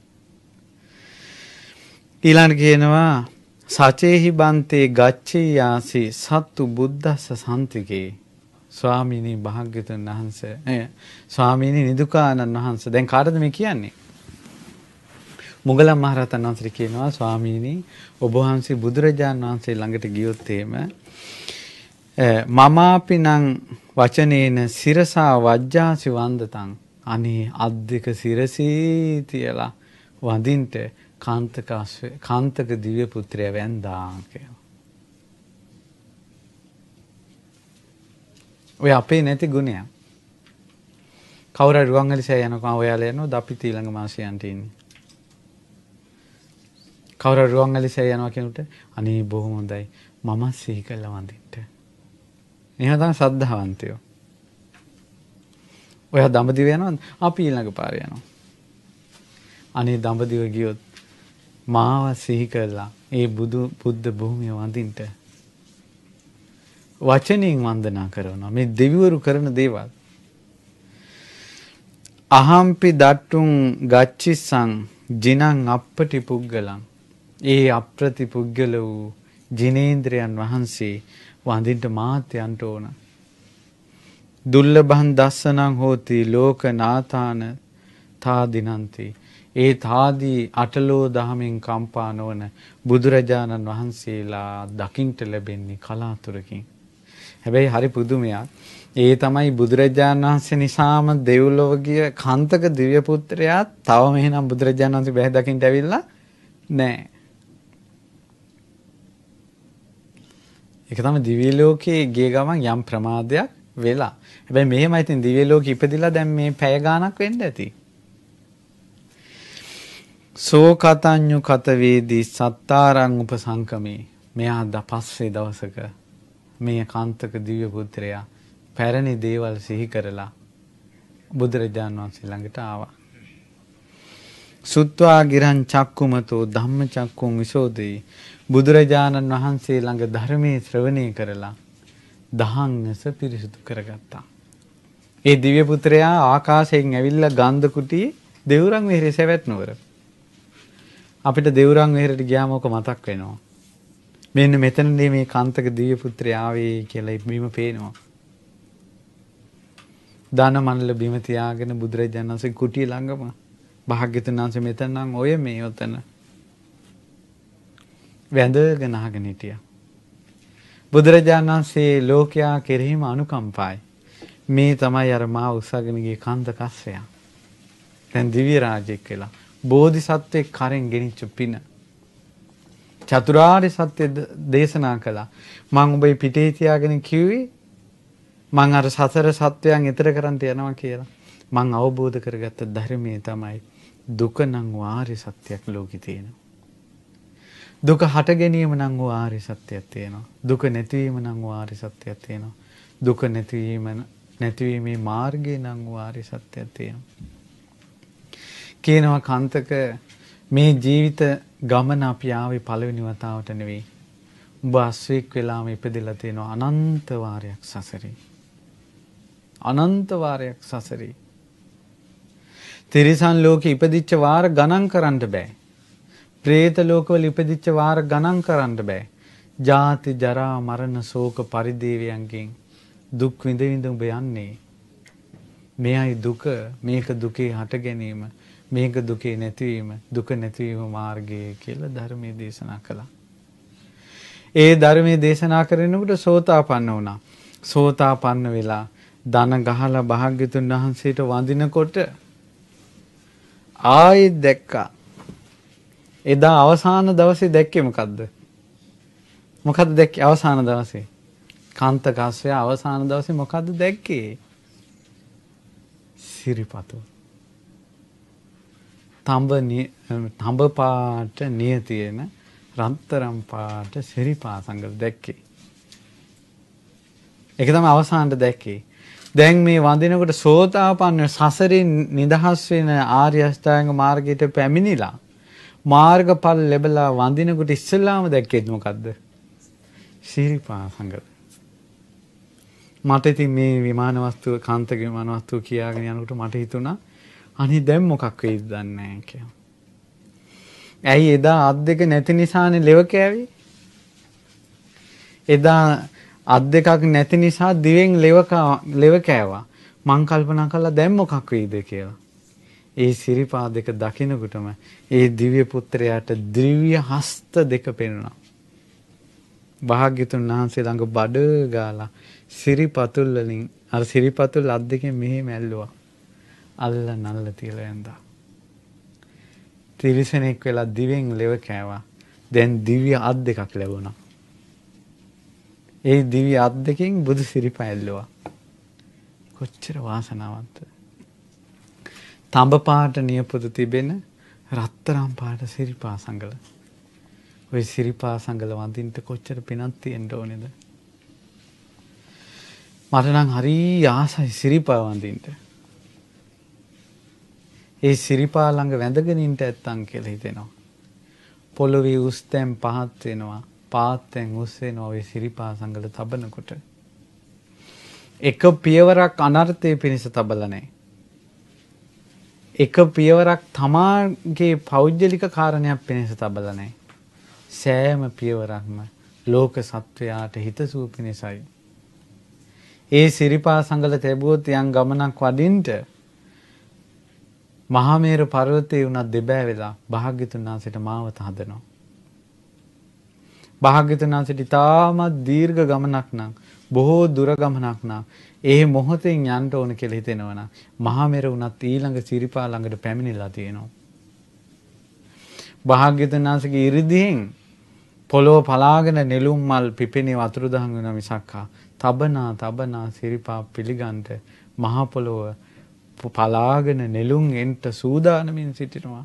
[SPEAKER 1] ඊළඟ කියනවා සචේහි බන්තේ ගච්ඡයාසි සත්තු බුද්දස්ස සම්තිකේ. ස්වාමීනි භාග්‍යවතුන් වහන්සේ නේ ස්වාමීනි නිදුකානන් වහන්සේ. දැන් කාටද මේ කියන්නේ? මුගලන් මහරහතන් වහන්සේ කියනවා ස්වාමීනි ඔබ වහන්සේ බුදුරජාණන් වහන්සේ ළඟට ගියොත් එහෙම මමාපිනං වචනේන සිරසා වජ්ජාසි වන්දතං. අනේ අද්දක සිරසී තියලා වඳින්ට කාන්තක කාන්තක දිව්‍ය පුත්‍රය වැන්දා කියලා. ඔය අපේ නැති ගුණයක්. කවුරු හරි රුවන්වැලිසෑය යනකම් ඔයාලා යනවද අපි ඊළඟ මාසේ යන්න ඉන්නේ. කවුරු හරි රුවන්වැලිසෑය යනවා කියනකොට අනේ බොහොම හොඳයි මම සිහි කළා වඳින්න. එහෙනම් තමයි ශ්‍රද්ධාවන්තයෝ. ඔයා දඹදිව යනවද? අපි ඊළඟ පාරේ යනවා. අනේ දඹදිව ගියොත් මාව සිහි කළා ඒ බුදු බුද්ධ භූමිය වඳින්න. වචනෙන් වන්දනා කරනවා. මේ දෙවිවරු කරන දේවල්. අහම්පි දට්ටුම් ගච්චිස්සං ජිනං අප්පටි පුග්ගලං. ඒ අප්‍රති පුද්ගල වූ ජිනේන්ද්‍රයන් වහන්සේ වඳින්න මාත් යන්න ඕන. දුර්ලභං දස්සනං හෝති ලෝකනාථාන තාදිනන්ති. ඒ තාදී අටලෝ දහමින් කම්පා නොවන බුදුරජාණන් වහන්සේලා දකින්ට ලැබෙන්නේ කලාතුරකින්. හැබැයි හරි පුදුමයක්. ඒ තමයි බුදුරජාණන් වහන්සේ නිසාම දෙව්ලොව ගිය කාන්තක දිව්‍ය පුත්‍රයා තව මෙහෙනම් බුදුරජාණන් වහන්සේ බැහැ දකින්න ඇවිල්ලා නැහැ. ඒක තමයි දිව්‍ය ලෝකයේ ගිය ගමන් යම් ප්‍රමාදයක් වෙලා. හැබැයි මෙහෙමයි ඉතින් දිව්‍ය ලෝකෙ ඉපදිලා දැන් මේ පැය ගාණක් වෙන්න ඇති. සෝ කතඤ්ඤු කත වේදී සත්තාරං උපසංකමේ. මෙයා දපස්සේ දවසක මේ කාන්තක දිව්‍ය පුත්‍රයා පැරණි දේවල් සිහි කරලා බුදුරජාණන් වහන්සේ ළඟට ආවා. සුත්වා ගිරං චක්කුමතෝ ධම්ම චක්කුම් විසෝදේ. බුදුරජාණන් වහන්සේ ළඟ ධර්මයේ ශ්‍රවණය කරලා දහංගස පිරිසුදු කරගත්තා. ඒ දිව්‍ය පුත්‍රයා ආකාශයෙන් ඇවිල්ලා ගන්ධ කුටි දෙවුරන් වෙහෙරේ සැවැත් නුවර. අපිට දෙවුරන් වෙහෙරට ගියාම ඔක මතක් වෙනවා. මෙන්න මෙතනදී මේ කාන්තක දිව්‍ය පුත්‍රයා ආවේ කියලා බිම පේනවා. දාන මණ්ඩල බිම තියාගෙන බුදුරජාණන් වහන්සේ කුටිය ළඟම භාග්‍යතුන් වහන්සේ මෙතන නම් ඔය මේ ඔතන වැඳගෙන අහගෙන හිටියා. බුදුරජාණන් වහන්සේ ලෝකයා කෙරෙහිම අනුකම්පායි. මේ තමයි අර මා උස්සගෙන ගිය කන්ද කස්සයා. දැන් දිව්‍ය රාජ්‍යෙක් වෙලා බෝධිසත්වෙක් කරෙන් ගෙනිච්ච පින. චතුරාර්ය සත්‍ය දේශනා කළා. මම ඔබේ පිටේ තියාගෙන කිව්වේ මං අර සසර සත්වයන් ඈතර කරන්න යනවා කියලා. මං අවබෝධ කරගත්ත ධර්මයේ තමයි දුක නම් ආර්ය සත්‍යයක් ලෝකේ තියෙනවා. දුක හට ගැනීම නම් ආර්ය සත්‍යයක් තියෙනවා. දුක නැතිවීම නම් ආර්ය සත්‍යයක් තියෙනවා. දුක නැතිවීම නැතිවීමේ මාර්ගය නම් ආර්ය සත්‍යයක් තියෙනවා. කියනවා කාන්තක මේ ජීවිත ගමන අපි ආවේ පළවෙනි වතාවට නෙවෙයි. උඹ අස්වැක් වෙලාම ඉපදෙලා තියෙනවා අනන්ත වාරයක් සසරේ. අනන්ත වාරයක් සසරේ. තිරිසන් ලෝකෙ ඉපදිච්ච වාර ගණන් කරන්න බෑ. പ്രേත ලෝකවල ඉපදිච්ච වාර ගණන් කරන්න බෑ. ජාති ජරා මරණ ශෝක පරිදේවයන්ගෙන් දුක් විඳ විඳ ඔබ යන්නේ. මෙයයි දුක, මේක දුකේ හට ගැනීම, මේක දුකේ නැතිවීම, දුක නැතිවීම මාර්ගය කියලා ධර්මයේ දේශනා කළා. ඒ ධර්මයේ දේශනා කරනකොට සෝතාපන්න වුණා. සෝතාපන්න වෙලා දන ගහලා භාග්‍යතුන් වහන්සේට වඳිනකොට ආයෙත් දැක්කා. එදා අවසාන දවසේ දැක්කේ මොකද්ද? මොකද්ද දැක්කේ අවසාන දවසේ? කාන්ත කාශ්‍යප අවසාන දවසේ මොකද්ද දැක්කේ? සිරිපතු. තඹ තඹ පාට නිය තියෙන රත්තරම් පාට සිරිපාසංගල දැක්කේ. ඒක තමයි අවසානට දැක්කේ. දැන් මේ වඳිනකොට සෝතාපන්න සසරින් නිදහස් වෙන ආර්ය අෂ්ටාංග මාර්ගයට පැමිණිලා මාර්ගඵල ලැබලා වඳිනකොට ඉස්සෙල්ලාම දැක්කේ මොකද්ද? සිරිපාසංගල. මට ඉතින් මේ විමාන වස්තුව කාන්තක විමාන වස්තුව කියාගෙන යනකොට මට හිතුණා අනේ දැන් මොකක් වෙයිද දන්නේ නැහැ කියලා. ඇයි එදා අත් දෙක නැති නිසානේ ලෙව කෑවේ? එදා අත් දෙකක් නැති නිසා දිවෙන් ලෙව ලෙව කෑවා. මං කල්පනා කළා දැන් මොකක් වෙයිද කියලා. ඒ සිරිපා දෙක දකිනකොටම ඒ දිව්‍ය පුත්‍රයාට දිව්‍ය හස්ත දෙක පෙනුණා. භාග්‍යතුන් වහන්සේ ළඟ බඩ ගාලා සිරිපතුල් වලින් අර සිරිපතුල් අත් දෙකෙන් මෙහෙම ඇල්ලුවා. අල්ල නල්ල තියලා යන්දා. තිරිසනෙක් වෙලා දිවෙන් ලෙව කෑවා. දැන් දිව්‍ය අත් දෙකක් ලැබුණා. ඒ දිව්‍ය අත් දෙකෙන් බුදු සිරිපා ඇල්ලුවා. කොච්චර වාසනාවන්තද? තඹ පාට නියපොතු තිබෙන රත්තරන් පාට සිරිපා සංගල. ওই සිරිපා සංගල වඳින්න කොච්චර පිනක් තියෙන්න ඕනේද? මට නම් හරි ආසයි සිරිපා වඳින්න. ඒ සිරිපා ළඟ වැඳගෙන ඉන්න ඇත්තන් කියලා හිතෙනවා. පොළොවේ උස් තැන් පහත් වෙනවා, පාත් තැන් උස් වෙනවා ওই සිරිපා සංගල තබනකොට. එක පියවරක් අනර්ථයේ පිණිස තබලා නැහැ. එක පියවරක් තමාගේ පෞද්ගලික කාරණයක් පිණිස තබලා නැහැ. සෑම පියවරක්ම ලෝක සත්වයාට හිතසුව පිණිසයි. ඒ සිරිපා සංගල තැබුවොත් යම් ගමනක් වඩින්ට මහමේරු පර්වතයේ උනත් දෙබෑ වෙලා භාග්‍යතුන් වහන්සේට මාවත හදනවා. භාග්‍යතුන් වහන්සේට ඉතාමත් දීර්ඝ ගමනක් නම් බොහෝ දුර ගමනක් නම් ඒ මොහොතෙන් යන්න ඕන කියලා හිතෙනවා නම් මහමේරු උනත් ඊළඟ සිරිපා ළඟට පැමිණිලා තියෙනවා. භාග්‍යතුන් වහන්සේගේ ඉරිදීන් පොළොව පලාගෙන නෙළුම් මල් පිපෙනේ වතුරු දහන් වෙන මිසක්කා තබනා තබනා සිරිපා පිළිගන්ට මහ පොළොව පලාගෙන නෙළුම් එන්ට සූදානමින් සිටිනවා.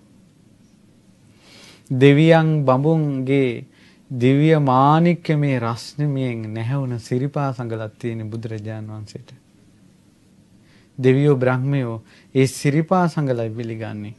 [SPEAKER 1] දෙවියන් බඹුන්ගේ දිව්‍ය මාණික්කමේ රස්නමියෙන් නැහැවුන සිරිපා සංගලක් තියෙන බුදුරජාන් වහන්සේට. දෙවියෝ බ්‍රහ්මයෝ ඒ සිරිපා සංගලයි පිළිගන්නේ.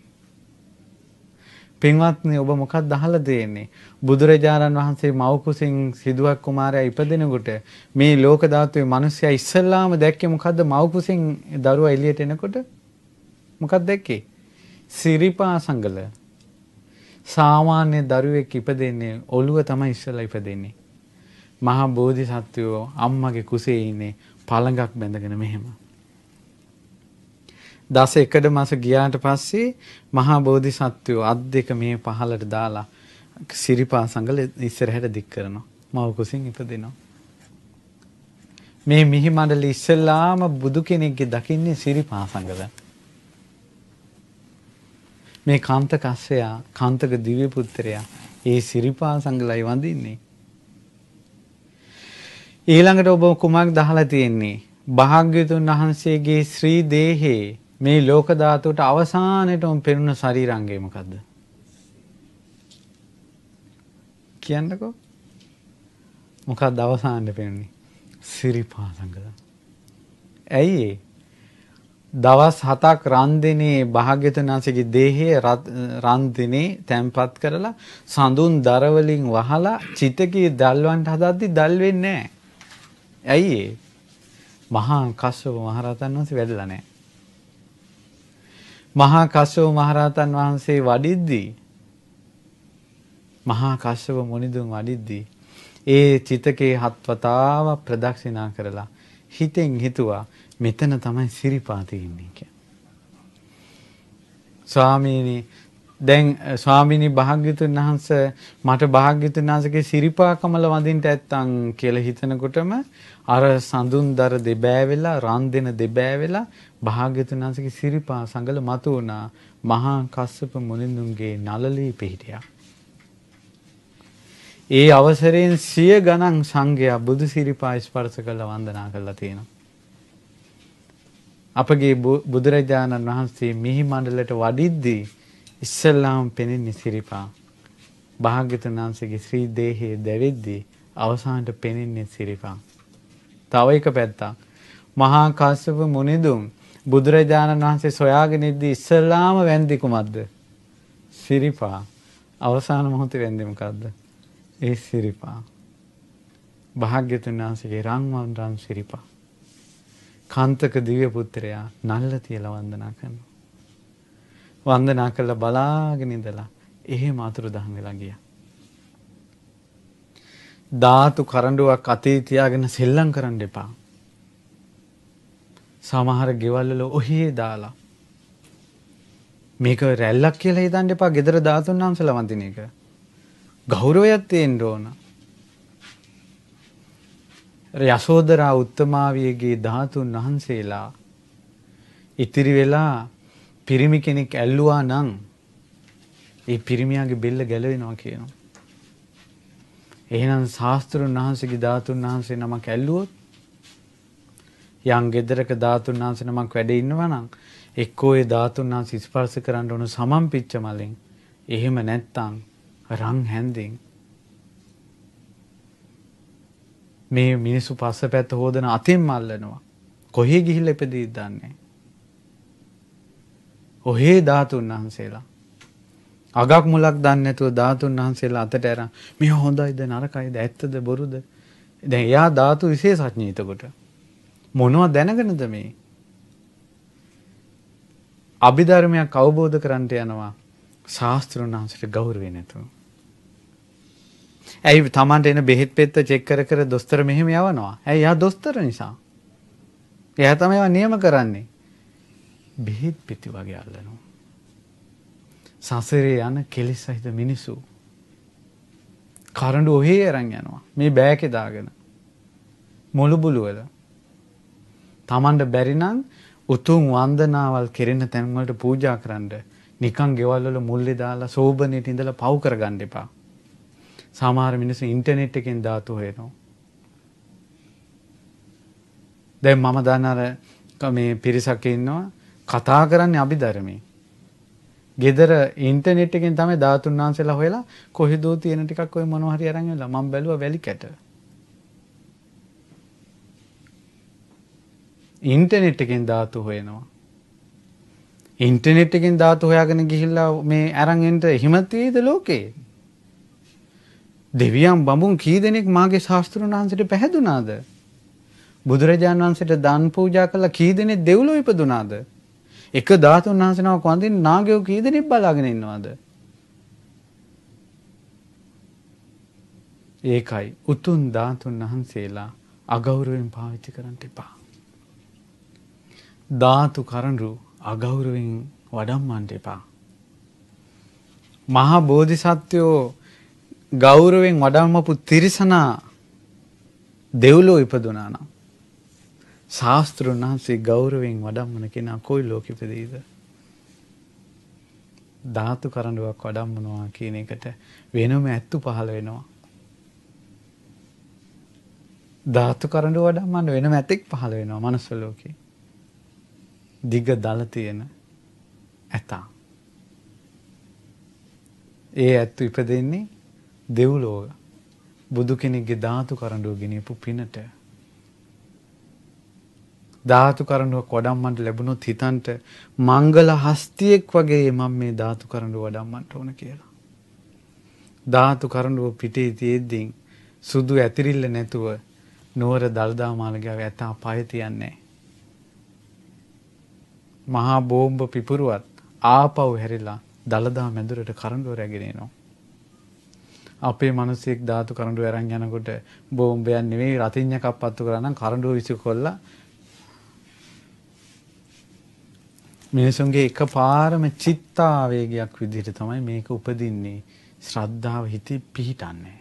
[SPEAKER 1] පින්වත්නි ඔබ මොකක්ද අහලා තියෙන්නේ? බුදුරජාණන් වහන්සේ මව් කුසින් සිදුවක් කුමාරයා ඉපදෙනකොට මේ ලෝක ධාතුවේ මිනිස්සයා ඉස්සල්ලාම දැක්කේ මොකද්ද? මව් කුසින් දරුවා එළියට එනකොට මොකක්ද දැක්කේ? සිරිපා සංගල. සාමාන්‍ය දරුවෙක් ඉපදෙන්නේ ඔළුව තමයි ඉස්සලා ඉපදෙන්නේ. මහා බෝධිසත්වයෝ අම්මගේ කුසේ ඉන්නේ පළඟක් බැඳගෙන මෙහෙම. දස එකඩ මාස ගියාට පස්සේ මහා බෝධිසත්වයෝ අත් දෙක මේ පහළට දාලා සිරිපා සංගල ඉස්සරහට දික් කරනවා. මව කුසින් ඉපදෙනවා. මේ මිහි මණ්ඩල ඉස්සෙල්ලාම බුදු කෙනෙක්ගේ දකින්නේ සිරිපා සංගල. මේ කාන්ත කස්සයා කාන්තක දිව්‍ය පුත්‍රයා ඒ සිරිපා සංගලයි වඳින්නේ. ඊළඟට ඔබ කුමක්ද අහලා තියෙන්නේ? භාග්‍යවතුන් වහන්සේගේ ශ්‍රී දේහේ මේ ලෝක ධාතුවට අවසානයේටම පෙනුන ශරීරාංගය මොකද්ද? කියන්නකෝ. මොකක්ද අවසානයේ පෙනුනේ? සිරිපා සංගල. ඇයි ඒ? දවස් හතක් රන් දිනේ භාග්‍යවතුන් වහන්සේගේ දේහය රන් දිනේ තැම්පත් කරලා සඳුන් දර වලින් වහලා චිතකී දල්වන්ට හදද්දි දල් වෙන්නේ නැහැ. ඇයි ඒ? මහා කස්සප මහරහතන් වහන්සේ වැඩලා නැහැ. මහා කස්සප මහරහතන් වහන්සේ වඩිද්දී මහා කස්සප මුනිදුන් වඩිද්දී ඒ චිතකේ හත්වතාව ප්‍රදක්ෂිනා කරලා හිතෙන් හිතුවා මෙතන තමයි සිරිපා තියෙන්නේ කියලා. ස්වාමීනි දැන් ස්වාමීනි භාග්‍යතුන් වහන්සේ මට භාග්‍යතුන් වහන්සේගේ සිරිපා කමල වඳින්න ඇත්තම් කියලා හිතනකොටම අර සඳුන්දර දෙබෑ වෙලා රන් දෙන දෙබෑ වෙලා භාග්‍යතුන් වහන්සේගේ සිරිපා සංගල මතු වුණා. මහා කස්සප මුනිඳුන්ගේ නළලී පිහිටියා. ඒ අවසරයෙන් සිය ගණන් සංඝයා බුදු සිරිපා ස්පර්ශ කළ වන්දනා කළා තියෙනවා. අපගේ බුදුරජාණන් වහන්සේ මිහි මණ්ඩලයට වඩිද්දී ඉස්සල්ලාම පෙනෙන්නේ සිරිපා. භාග්‍යවතුන් වහන්සේගේ ශ්‍රී දේහයේ දැවෙද්දී අවසානට පෙනෙන්නේ සිරිපා. තව එක පැත්තක් මහා කාශ්‍යප මුනිදුන් බුදුරජාණන් වහන්සේ සොයාගෙන ඉද්දී ඉස්සල්ලාම වැන්දි කුමක්ද? සිරිපා. අවසාන මොහොතේ වැන්දි මොකද්ද? ඒ සිරිපා. භාග්‍යවතුන් වහන්සේගේ රන්වන් රන් සිරිපා. කාන්තක දිව්‍ය පුත්‍රයා නල්ල තියලා වන්දනා කරනවා. වන්දනා කළා බලාගෙන ඉඳලා එහෙම අතුරුදහන් වෙලා ගියා. ධාතු කරඬුවක් අතේ තියාගෙන සෙල්ලම් කරන්න එපා. සමහර ගෙවල් වල ඔහේ දාලා මේක රැල්ලක් කියලා හිතන්න එපා. ගෙදර ධාතුන් වහන්සේලා වඳින එක ගෞරවයක් තියෙන්න ඕන. යශෝදරා උත්තමාවියගේ ධාතුන් වහන්සේලා ඉතිරි වෙලා පිරිමි කෙනෙක් ඇල්ලුවා නම් ඒ පිරිමියාගේ බෙල්ල ගැලවෙනවා කියනවා. එහෙනම් ශාස්ත්‍රුන් වහන්සේගේ ධාතුන් වහන්සේ නමක් ඇල්ලුවොත් යම් ගෙදරක ධාතුන් වහන්සේ නමක් වැඩ ඉන්නවා නම් එක්කෝ ඒ ධාතුන් වහන්සේ ස්පර්ශ කරන්න ඕන සමම් පිච්ච මලෙන්. එහෙම නැත්තම් රන් හැන්දෙන්. මේ මිනිස්සු පස්සපැත්ත හොදන අතින් මල්ලනවා. කොහේ ගිහිල්ලා ඉපදෙයිද දන්නේ. ඔහේ ධාතුන් වහන්සේලා අගක් මුලක් දන්නේ නැතුව ධාතුන් වහන්සේලා අතට අරන් මේ හොඳයිද නරකයිද ඇත්තද බොරුද? දැන් එයා ධාතු විශේෂඥ. එතකොට මොනවද දැනගෙනද මේ අභිධර්මයක් අවබෝධ කරන්ට යනවා ශාස්ත්‍රුන් වහන්සේට ගෞරවය නැතුව. ඇයි Tamanට එන බෙහෙත් පෙත්ත චෙක් කර කර දොස්තර මෙහෙම යවනවා? ඇයි? යා දොස්තර නිසා. එයා තමයි ඒවා නියම කරන්නේ. බෙහෙත් පිටි වගේ අල්ලනවා. සසරේ යන කෙලිස් සහිත මිනිසු කරඬු ඔහේ අරන් යනවා. මේ බෑකේ දාගෙන මොළු බුළු වල. Tamanට බැරි නම් උතුම් වන්දනාවල් කෙරෙන තැන් වලට පූජා කරන්න නිකන් ගෙවල් වල මුල්ලේ දාලා සෝබනේට ඉඳලා පව් කරගන්න එපා. සමහර මිනිස්සු ඉන්ටර්නෙට් එකෙන් ධාතු හොයනවා. දැන් මම දන්න අර මේ පිරිසක් ඉන්නවා කතා කරන්නේ අභිධර්මයේ. ගෙදර ඉන්ටර්නෙට් එකෙන් තමයි ධාතුන් වහන්සේලා හොයලා කොහෙදෝ තියෙන ටිකක් ඔය මොනවා හරි අරන් එලා මම බැලුවා වැලි කැට. ඉන්ටර්නෙට් එකෙන් ධාතු හොයනවා. ඉන්ටර්නෙට් එකෙන් ධාතු හොයාගෙන ගිහිල්ලා මේ අරන් එන්න හිමත් වේද ලෝකේ? දෙවියන් බඹුන් කී දෙනෙක් මාගේ ශාස්ත්‍රුන් වහන්සේට පැහැදුනාද? බුදුරජාණන් වහන්සේට දාන පූජා කළා කී දෙනෙක් දෙව්ලොව ඉපදුනාද? එක ධාතුන් වහන්සේ නමක් වඳින්න නාගයෝ කී දෙනෙක් බලාගෙන ඉන්නවද? ඒකයි උතුම් ධාතුන් වහන්සේලා අගෞරවයෙන් පාවිච්චි කරන්න එපා. ධාතු කරඬු අගෞරවයෙන් වඩම්මන්න එපා. මහා බෝධිසත්වෝ ගෞරවයෙන් වඩම්මපු තිරිසනා දෙව්ලොව ඉපදුනා නම් ශාස්ත්‍රුන් වහන්සේ ගෞරවයෙන් වඩම්මන කෙනා කොයි ලෝකෙ ඉපදෙයිද? ධාතු කරඬුවක් වඩම්මනවා කියන එකට වෙනම ඇත්තු පහළ වෙනවා. ධාතු කරඬුව වඩම්මන්න වෙනම ඇතෙක් පහළ වෙනවා මනුස්ස ලෝකේ. දිග දල තියෙන ඇතා. ඒ ඇත්තු ඉපදෙන්නේ දෙව්ලොව බුදු කෙනෙක්ගේ ධාතු කරඬුව ගෙනියපු පිනට. ධාතු කරඬුවක් වඩම්මන්ට ලැබුණොත් හිතන්ට මංගල හස්තියෙක් වගේ මම මේ ධාතු කරඬුව වඩම්මන්ට ඕන කියලා. ධාතු කරඬුව පිටේ තියෙද්දී සුදු ඇතිරිල්ල නැතුව නුවර දළදා මාලිගාවේ ඇතා පය තියන්නේ. මහා බෝම්බ පිපුරුවත් ආපහු හැරිලා දළදා මැදුරට කරඬුව රැගෙන එනවා. අපේ මිනිස්සෙක් ධාතු කරඬුව අරන් යනකොට බෝම්බයක් නෙවෙයි රතිඤ්ඤයක් අපත්තු කරා නම් කරඬුව විසිකොල්ලා මිනිසුන්ගේ එකපාරම චිත්තාවේගයක් විදිහට තමයි මේක උපදින්නේ. ශ්‍රද්ධාව හිතේ පිහිටන්නේ.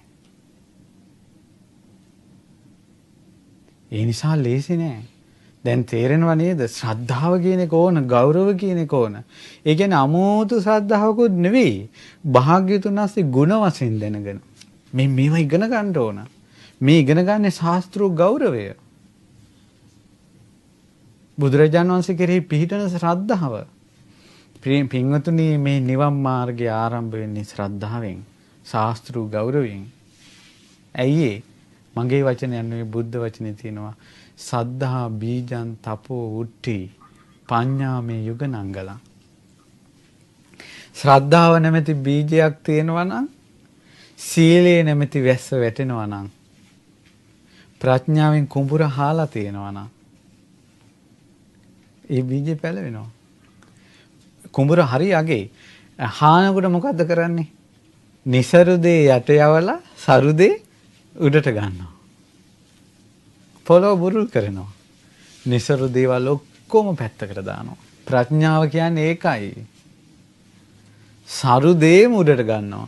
[SPEAKER 1] ඒ නිසා ලේසි නෑ. දැන් තේරෙනව නේද? ශ්‍රද්ධාව කියන එක ඕන, ගෞරව කියන එක ඕන. ඒ කියන්නේ අමෝතු ශ්‍රද්ධාවකුත් නෙවෙයි. භාග්‍යතුන් වහන්සේ ගුණ වශයෙන් දැනගෙන. මේ මේවා ඉගෙන ගන්න ඕන. මේ ඉගෙන ගන්න ශාස්ත්‍රීය ගෞරවය. බුදුරජාණන් වහන්සේ කෙරෙහි පිහිටන ශ්‍රද්ධාව. පින්වතුනි මේ නිවන් මාර්ගය ආරම්භ වෙන්නේ ශ්‍රද්ධාවෙන්, ශාස්ත්‍රීය ගෞරවයෙන්. ඇයි මගේ වචනය නෙවෙයි බුද්ධ වචනේ තියෙනවා. සද්ධා බීජං තපෝ උට්ටි පඤ්ඤාමේ යුගනංගල. ශ්‍රද්ධාව නැමැති බීජයක් තියෙනවා නම්, සීලේ නැමැති වැස්ස වැටෙනවා නම්, ප්‍රඥාවෙන් කුඹුර හාලා තියෙනවා නම් ඒ බීජේ පැලවෙනවා. කුඹුර හරි අගේ හානකොට මොකද්ද කරන්නේ? નિසරු දේ යට යවලා සරු දේ උඩට ගන්නවා. පොළොව බුරුල් කරනවා. નિසරු දේවල් ඔක්කොම පැත්තකට දානවා. ප්‍රඥාව කියන්නේ ඒකයි. සරු දේම උඩට ගන්නවා.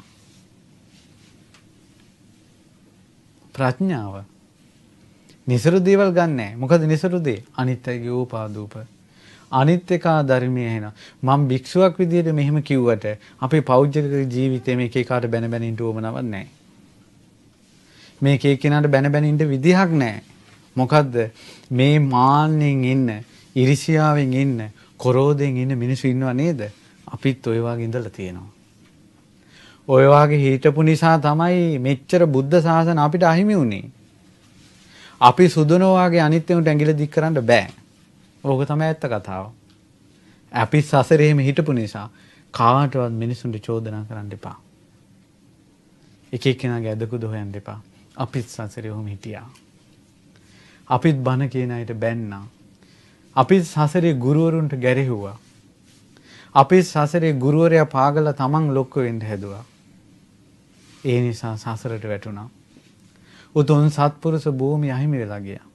[SPEAKER 1] ප්‍රඥාව. નિසරු දේවල් ගන්නෑ. මොකද નિසරු දේ අනිත්‍යගේ උපාදූප. අනිත්‍යකා ධර්මයේ එන මම භික්ෂුවක් විදිහට මෙහෙම කිව්වට අපේ පෞද්ගලික ජීවිතේ මේක එකාට බැන බැන ඉන්න ඕමනවක් නැහැ. මේක එක්කෙනාට බැන බැන ඉන්න විදිහක් නැහැ. මොකද්ද මේ මාන්නෙන් ඉන්න, ඉරිසියාවෙන් ඉන්න, කොරෝදෙන් ඉන්න මිනිස්සු ඉන්නව නේද? අපිත් ඔය වගේ ඉඳලා තියෙනවා. ඔය වගේ හිටපු නිසා තමයි මෙච්චර බුද්ධ ශාසන අපිට අහිමි වුනේ. අපි සුදුනෝ වගේ අනිත්‍යුන්ට ඇඟිලි දික් කරන්න බෑ. ඕක තමයි ඇත්ත කතාව. අපි සසරේම හිටපු නිසා කාටවත් මිනිසුන්ට චෝදනා කරන්න එපා. එක එක්කෙනාගේ ඇදකුද හොයන්න එපා. අපිත් සසරේ ඔහොම හිටියා. අපිත් බන කියන අයට බැන්නා. අපිත් සසරේ ගුරුවරුන්ට ගැරෙහුවා. අපිත් සසරේ ගුරුවරයා පාගලා තමන් ලොක්ක වෙන්න හැදුවා. ඒ නිසා සසරට වැටුණා. උතුම් සත්පුරුෂ භූමිය අහිමි වෙලා ගියා.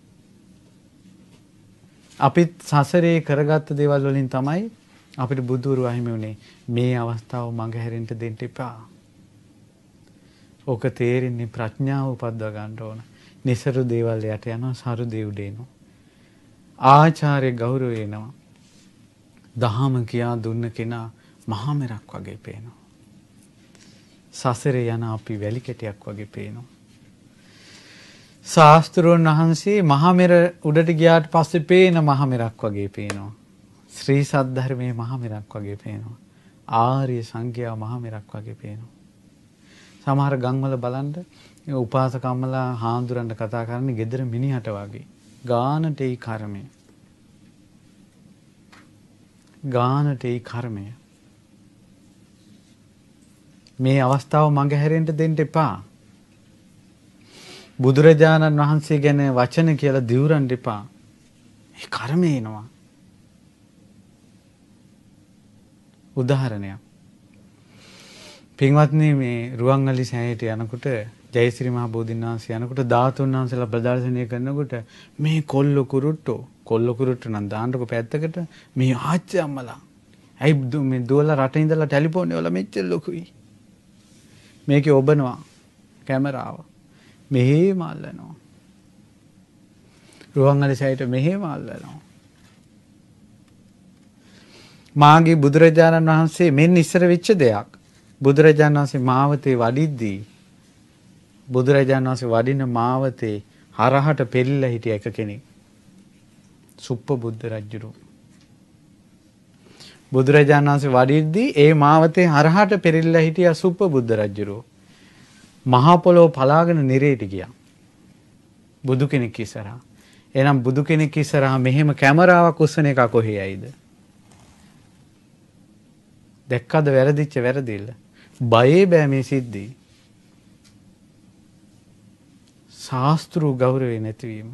[SPEAKER 1] අපිත් සසරේ කරගත්ත දේවල් වලින් තමයි අපිට බුදුරු අහිමි වුනේ. මේ අවස්ථාව මඟ හැරෙන්න දෙන්න එපා. ඕක තේරෙන්නේ ප්‍රඥාව උපද්දව ගන්න ඕන. નિසරු දේවල් යට යනවා, සරු දේවුඩ එනවා. ආචාර්ය ගෞරවය එනවා. දහම කියා දුන්න කෙනා මහා මෙරක් වගේ පේනවා. සසරේ යන අපි වැලි කැටයක් වගේ පේනවා. ශාස්ත්‍රෝන් වහන්සේ මහා මෙර උඩට ගියාට පස්සේ පේන මහා මෙරක් වගේ පේනවා. ශ්‍රී සද්ධර්මයේ මහා මෙරක් වගේ පේනවා. ආර්ය සංඝයා මහා මෙරක් වගේ පේනවා. සමහර ගම්වල බලන්න උපාසකම්මලා හාමුදුරන්ට කතා කරන්නේ gedara මිනිහට වගේ. ගානට ඒ කර්මය. ගානට ඒ කර්මය. මේ අවස්ථාව මඟ හැරෙන්න දෙන්න එපා. බුදුරජාණන් වහන්සේ ගැන වචන කියලා දිවුරන්න එපා. ඒ කර්මය එනවා. උදාහරණයක්. පින්වත්නි මේ රුවන්වැලි සෑයට යනකොට ජයශ්‍රී මහ බෝධින් වහන්සේ යනකොට ධාතුන් වහන්සේලා ප්‍රදර්ශනය කරනකොට මේ කොල්ල කුරුට්ටෝ කොල්ල කුරුට්ට නම් දාන්නකො පැත්තකට මේ ආච්චි අම්මලා ඇයි මේ දුවලා රට ඉඳලා ටෙලිෆෝන් වල මෙච්චර ලොකුයි මේකේ ඔබනවා කැමරාව මෙහෙම අල්ලනවා රුවන්වැලි සෑයට මෙහෙම අල්ලනවා මාගේ බුදුරජාණන් වහන්සේ මෙන්න ඉස්සර වෙච්ච දෙයක් බුදුරජාණන් වහන්සේ මාවතේ වඩිද්දී බුදුරජාණන් වහන්සේ වඩින මාවතේ හරහට පෙරිලා හිටිය එක කෙනෙක් සුප්පබුද්ධ රජුරු බුදුරජාණන් වහන්සේ වඩිද්දී ඒ මාවතේ හරහට පෙරිලා හිටිය සුප්පබුද්ධ රජුරු මහා පොළොව පලාගෙන නිරේට ගියා බුදු කෙනෙක් ඉස්සරහා එහෙනම් බුදු කෙනෙක් ඉස්සරහා මෙහෙම කැමරාවක් උස්සන එක කොහේ යයිද දැක්කද වැරදිච්ච වැරදිල්ල බයේ බෑ මේ සිද්ධි ශාස්ත්‍රීය ගෞරවය නැතිවීම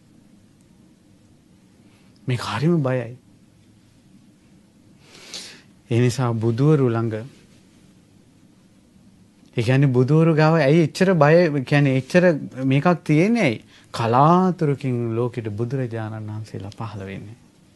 [SPEAKER 1] මේ හරිම බයයි ඒ නිසා බුදුවරු ළඟ ඒ කියන්නේ බුදුවරු ගාව ඇයි එච්චර බය කියන්නේ එච්චර මේකක් තියෙන්නේ ඇයි කලාතුරකින් ලෝකෙට බුදුරජාණන් වහන්සේලා පහළ වෙන්නේ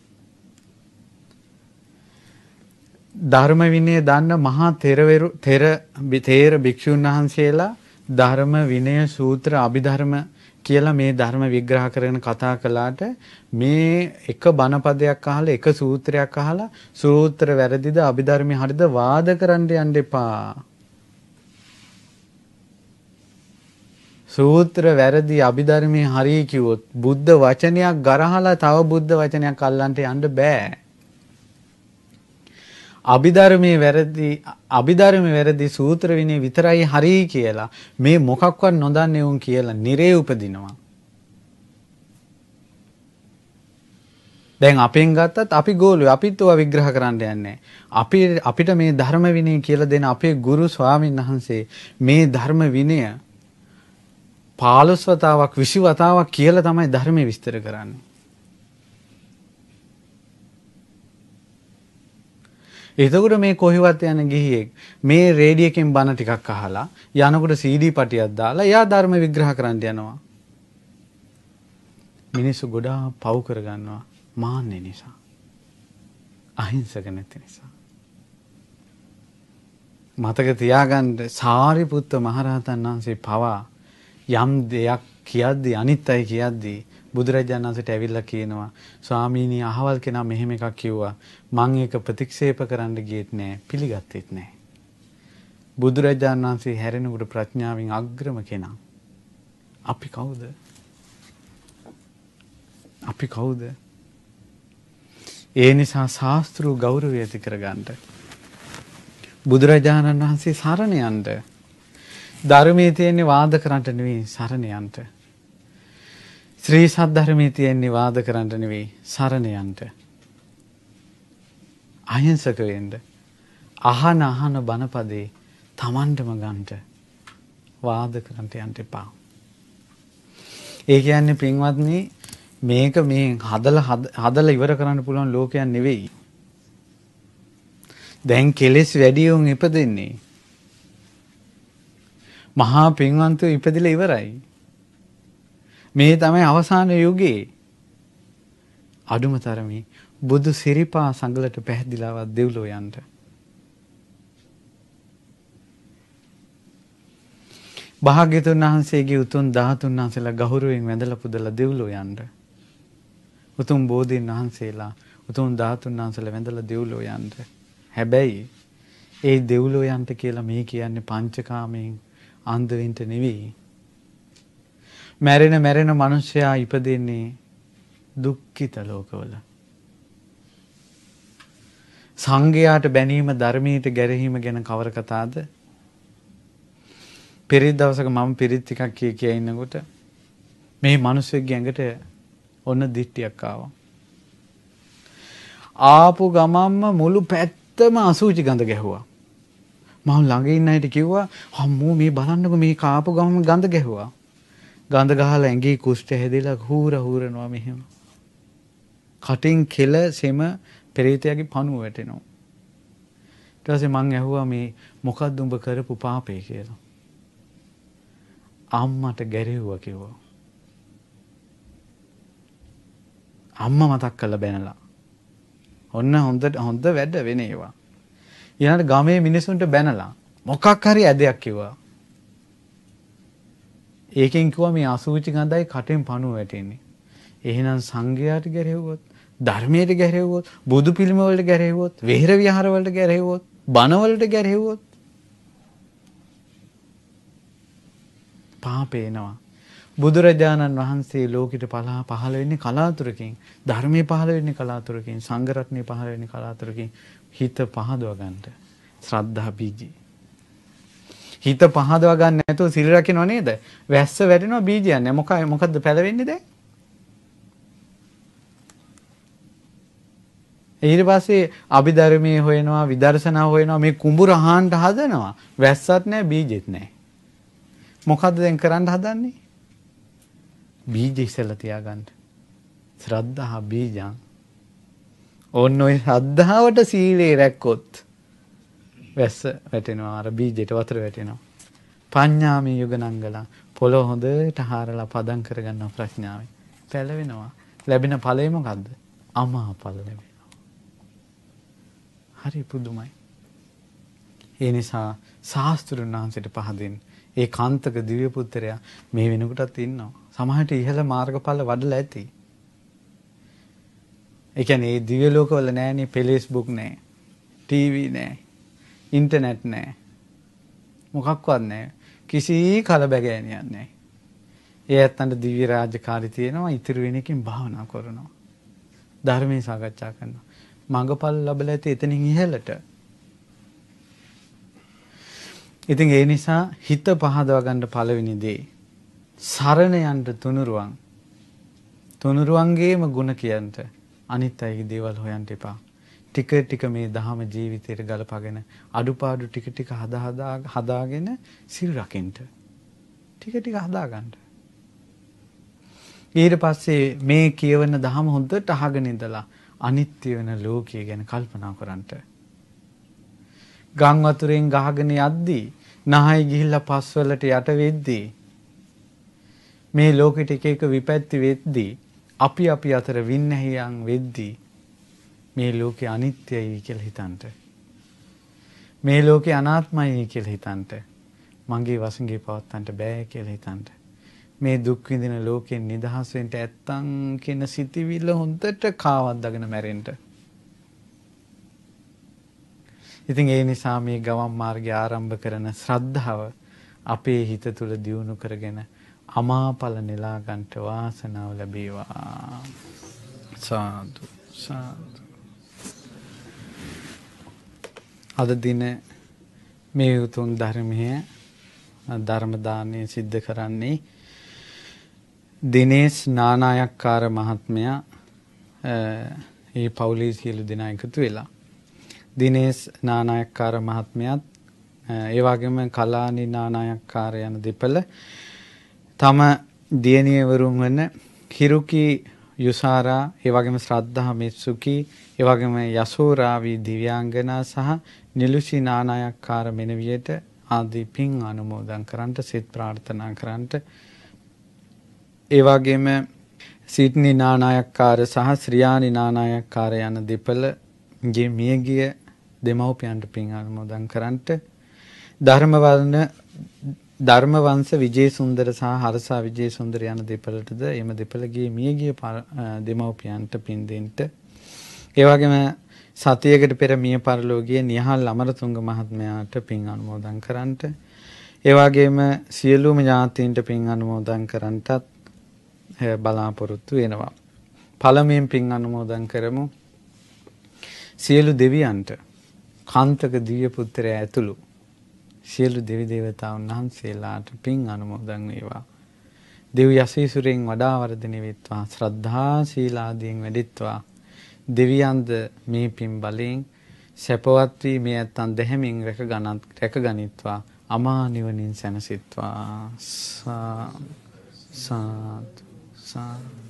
[SPEAKER 1] ධර්ම විනය දන්න මහා තෙරවරු තෙර තේර භික්ෂුන් වහන්සේලා ධර්ම විනය සූත්‍ර අභිධර්ම කියලා මේ ධර්ම විග්‍රහ කරගෙන කතා කළාට මේ එක බණ පදයක් අහලා එක සූත්‍රයක් අහලා සූත්‍ර වැරදිද අභිධර්මයේ හරිද වාද කරන්න යන්න එපා. සූත්‍ර වැරදි අභිධර්මයේ හරිය කිව්වොත් බුද්ධ වචනයක් ගරහලා තව බුද්ධ වචනයක් අල්ලන්ට යන්න බෑ. අභිධර්මයේ වැරදි අභිධර්මයේ වැරදි සූත්‍ර විනය විතරයි හරිය කියලා මේ මොකක්වත් නොදන්නේ උන් කියලා නිරේ උපදිනවා. දැන් අපෙන් ගත්තත් අපි ගෝලුයි අපිත් ඔය විග්‍රහ කරන්න යන්නේ. අපි අපිට මේ ධර්ම විනය කියලා දෙන අපේ ගුරු ස්වාමීන් වහන්සේ මේ ධර්ම විනය පහළොස් වතාවක් විසි වතාවක් කියලා තමයි ධර්මයේ විස්තර කරන්නේ. එතකොට මේ කොහෙවත් යන ගිහියෙක් මේ රේඩියෝ එකෙන් බණ ටිකක් අහලා යනකොට සී ඩී පටියක් දාලා එයා ධර්ම විග්‍රහ කරන්න යනවා. මිනිස්සු ගොඩාක් පව් කරගන්නවා මාන්නේ නිසා. අහිංසක නැති නිසා. මතක තියාගන්න සාරිපුත්ත මහරහතන් වහන්සේ පවා යම් දෙයක් කියද්දි අනිත් අය කියද්දි බුදුරජාණන් වහන්සේට ඇවිල්ලා කියනවා ස්වාමීනි අහවල් කෙනා මෙහෙම එකක් කිව්වා මම ඒක ප්‍රතික්ෂේප කරන්න ගියෙත් නෑ පිළිගත්තෙත් නෑ. බුදුරජාණන් වහන්සේ හැරෙනකොට ප්‍රඥාවෙන් අග්‍රම කෙනා. අපි කවුද? අපි කවුද? ඒ නිසා ශාස්ත්‍රීය ගෞරවය ඇති කරගන්න බුදුරජාණන් වහන්සේ සරණ යන්න. ධර්මයේ තියෙන වාද කරන්න නෙවෙයි සරණ යන්න. ශ්‍රී සද්ධර්මයේ තියෙන වාද කරන්න නෙවෙයි සරණ යන්න. අහිංසක වෙන්න. අහන අහන බණපදේ Tamanටම ගන්නට වාද කරන්න යන්න එපා. ඒ කියන්නේ පින්වත්නි මේක මේ හදලා හදලා ඉවර කරන්න පුළුවන් ලෝකයක් නෙවෙයි. දැන් කෙලෙස් වැඩි උන් ඉපදෙන්නේ. මහා පින්වන්තයෝ ඉපදිලා ඉවරයි. මේ තමයි අවසාන යුගයේ. අඩුම තරමේ බුදු සිරිපා සංගලට පැහැදිලාවත් දෙව්ලෝ යන්න. භාග්‍යතුන් වහන්සේගේ උතුම් ධාතුන් වහන්සේලා ගෞරවයෙන් වැඳලා පුදලා දෙව්ලෝ යන්න. උතුම් බෝධීන් වහන්සේලා උතුම් ධාතුන් වහන්සේලා වැඳලා දෙව්ලෝ යන්න. හැබැයි ඒ දෙව්ලෝ යන්න කියලා මේ කියන්නේ පංචකාමයෙන් අන්ධ වෙන්න නෙවෙයි. මැරෙන මැරෙන මිනිස්සයා ඉපදෙන්නේ දුක්ඛිත ලෝකවල. සංඝයාට බැනීම ධර්මයට ගැරහීම ගැන කවර කතාවද? පිරිත් දවසක මම පිරිත් ටිකක් කිය කිය ඉන්නකොට මේ මිනිස්සෙක්ගේ ඇඟට ඔන්න දිට්ටියක් ආවා. ආපු ගමම්ම මුළු පැත්තම අසුචි ගඳ ගැහුවා. මම ළඟ ඉන්න අයට කිව්වා අම්මෝ මේ බලන්නකෝ මේ කාපු ගමම ගඳ ගැහුවා. ගඳ ගහලා ඇඟේ කුෂ්ඨ හැදිලා හූර හූරනවා මෙහෙම. කටින් කෙල සෙම පෙරේතයාගේ පණුව වැටෙනවා. ඊට පස්සේ මං ඇහුවා මේ මොකද්ද උඹ කරපු පාපේ කියලා. අම්මට ගැරෙව්වා කිව්වා. අම්මා මතක් කරලා බැනලා. ඔන්න හොඳ හොඳ වැඩ වෙන ඒවා. ඊළඟට ගමේ මිනිසුන්ට බැනලා මොකක් හරි ඇදයක් කිව්වා. ඒකෙන් කිව්වා මේ අසුචි ගඳයි කටෙන් පණුව වැටෙන්නේ. එහෙනම් සංඝයාට ගැරෙව්වොත්, ධර්මයට ගැරෙව්වොත්, බුදු පිළිම වලට ගැරෙව්වොත්, විහෙර විහාර වලට ගැරෙව්වොත්, බණ වලට ගැරෙව්වොත් පාපේනවා. බුදුරජාණන් වහන්සේ ලෝකෙට පහළ වෙන්නේ කලාතුරකින්, ධර්මයේ පහළ වෙන්නේ කලාතුරකින්, සංඝ රත්නයේ පහළ වෙන්නේ කලාතුරකින්. හිත පහදව ගන්නට ශ්‍රද්ධා බීජي. හිත පහදව ගන්න නැතුව සිල් රකින්න නේද? වැස්ස වැටෙනවා බීජයක් නෑ. මොකයි මොකද්ද පැලවෙන්නේ දැන්? ඊට පස්සේ අභිධර්මයේ හොයනවා, විදර්ශනා හොයනවා, මේ කුඹුර අහන්න හදනවා. වැස්සත් නෑ, බීජෙත් නෑ. මොකද්ද දැන් කරන්න හදන්නේ? බීජ ඉස්සෙල්ලා තියාගන්න. ශ්‍රද්ධා බීජං. ඔන්න ඔය ශ්‍රද්ධාවට සීලේ රැක්කොත් වැස්ස වැටෙනවා, අර බීජයට වතුර වැටෙනවා. පඤ්ඤාමි යුගනංගල පොළොව හොඳට හාරලා පදම් කරගන්නවා ප්‍රඥාවෙන්. පැලවෙනවා. ලැබෙන ඵලය මොකද්ද? අමා ඵල ලැබෙනවා. හරි පුදුමයි. ඒ නිසා ශාස්ත්‍රුන් වහන්සේට පහදින් ඒ කාන්තක දිව්‍ය පුත්‍රයා මේ වෙනකොටත් ඉන්නවා. සමහරට ඉහළ මාර්ගඵල වඩලා ඇති. ඒ කියන්නේ මේ දිව්‍ය ලෝකවල නෑනේ Facebook නෑ, ටීවී නෑ, ඉන්ටර්නෙට් නෑ, මොකක්වත් නෑ, කිසි කලබගෑනියක් නෑ. ඒ ඇත්තන්ට දිව්‍ය රාජකාරී තියෙනවා. ඉතිරි වෙන එකකින් භාවනා කරනවා. ධර්මයේ සාකච්ඡා කරනවා. මඟපල් ලැබලා ඇති එතනින් ඉහළට. ඉතින් ඒ නිසා හිත පහදවා ගන්න පළවෙනි දේ සරණ යන්න තුනුරුවන්. තුනුරුවන්ගේම ಗುಣ කියන්ට අනිත් අයගේ දේවල් හොයන්න එපා. ටික ටික මේ දහම ජීවිතයට ගලපගෙන අඩුපාඩු ටික ටික හදා හදා හදාගෙන සිල් රකින්න. ටික ටික හදාගන්න. ඊට පස්සේ මේ කියවන දහම හොඳට අහගෙන ඉඳලා අනිත්‍ය වෙන ලෝකය ගැන කල්පනා කරන්නට. ගම් වතුරෙන් ගහගෙන යද්දී නහයි ගිහිල්ලා පස්වලට යට වෙද්දී මේ ලෝකෙට එක එක විපැත්ති වෙද්දී අපි අපි අතර වින්නැහියන් වෙද්දී මේ ලෝකේ අනිත්‍යයි කියලා හිතන්ට. මේ ලෝකේ අනාත්මයි කියලා හිතන්ට. මගේ වසඟේ පවත්තන්ට බෑ කියලා හිතන්ට. මේ දුක් විඳින ලෝකෙන් නිදහස් වෙන්න ඇත්තන් කියන සිතිවිල්ල හොඳට කාවද්දාගෙන මැරෙන්න. ඉතින් ඒ නිසා මේ ගමන් මාර්ගය ආරම්භ කරන ශ්‍රද්ධාව අපේ හිත තුළ දියුණු කරගෙන අමාඵල නෙලා ගන්නට වාසනාව ලැබේවා. සාදු සාදු. අද දින මේ උතුම් ධර්මයේ ධර්ම දානය සිද්ධ කරන්නේ දිනේෂ් නානායක්කාර මහත්මයා. ඒ පවුලේ සියලු දෙනා එකතු වෙලා දිනේෂ් නානායක්කාර මහත්මයාත් ඒ වගේම කලානි නානායක්කාර යන දෙපළ තම දියණියවරුන් වන හිරුකි යුසාරා, ඒ වගේම ශ්‍රද්ධා මිත්සුකි, ඒ වගේම යසෝරාවි දිව්‍යාංගනා සහ නිලුෂි නානායක්කාර මෙනවියට ආදී පින් අනුමෝදන් කරන්ට, සිත ප්‍රාර්ථනා කරන්ට, ඒ වගේම සිඩ්නි නානායක්කාර සහ ශ්‍රියානි නානායක්කාර යන දෙපළගේ මියගිය දෙමව්පියන්ට පින් අනුමෝදන් කරන්ට, ධර්මවර්ණ ධර්මවංශ විජේසුන්දර සහ හරසා විජේසුන්දර යන දෙපළටද එම දෙපළගේ මියගිය දෙමව්පියන්ට පින් දෙන්නට, ඒ වගේම සතියකට පෙර මිය පරලෝකීය නිහාල් අමරතුංග මහත්මයාට පින් අනුමෝදන් කරන්නට, ඒ වගේම සියලුම ඥාතීන්ට පින් අනුමෝදන් කරන්නටත් බලාපොරොත්තු වෙනවා. පළමුවෙන් පින් අනුමෝදන් කරමු සියලු දෙවියන්ට, කාන්තක දිව්‍ය පුත්‍රයා ඇතුළු සියලු දෙවි දේවතාවුන් වහන්සේලාට පින් අනුමෝදන් වේවා. දෙව් යසීසුරෙන් වඩා වර්ධනය වෙත්වා, ශ්‍රද්ධා සීලාදීන් වැඩිත්වා. දෙවියන්ද මේ පින් බලෙන් සැපවත් වී මේ ඇත්තන් දෙහැමින් රැක ගණන් රැක ගනිත්වා, අමා නිවනින් සැනසෙත්වා. සා සා සා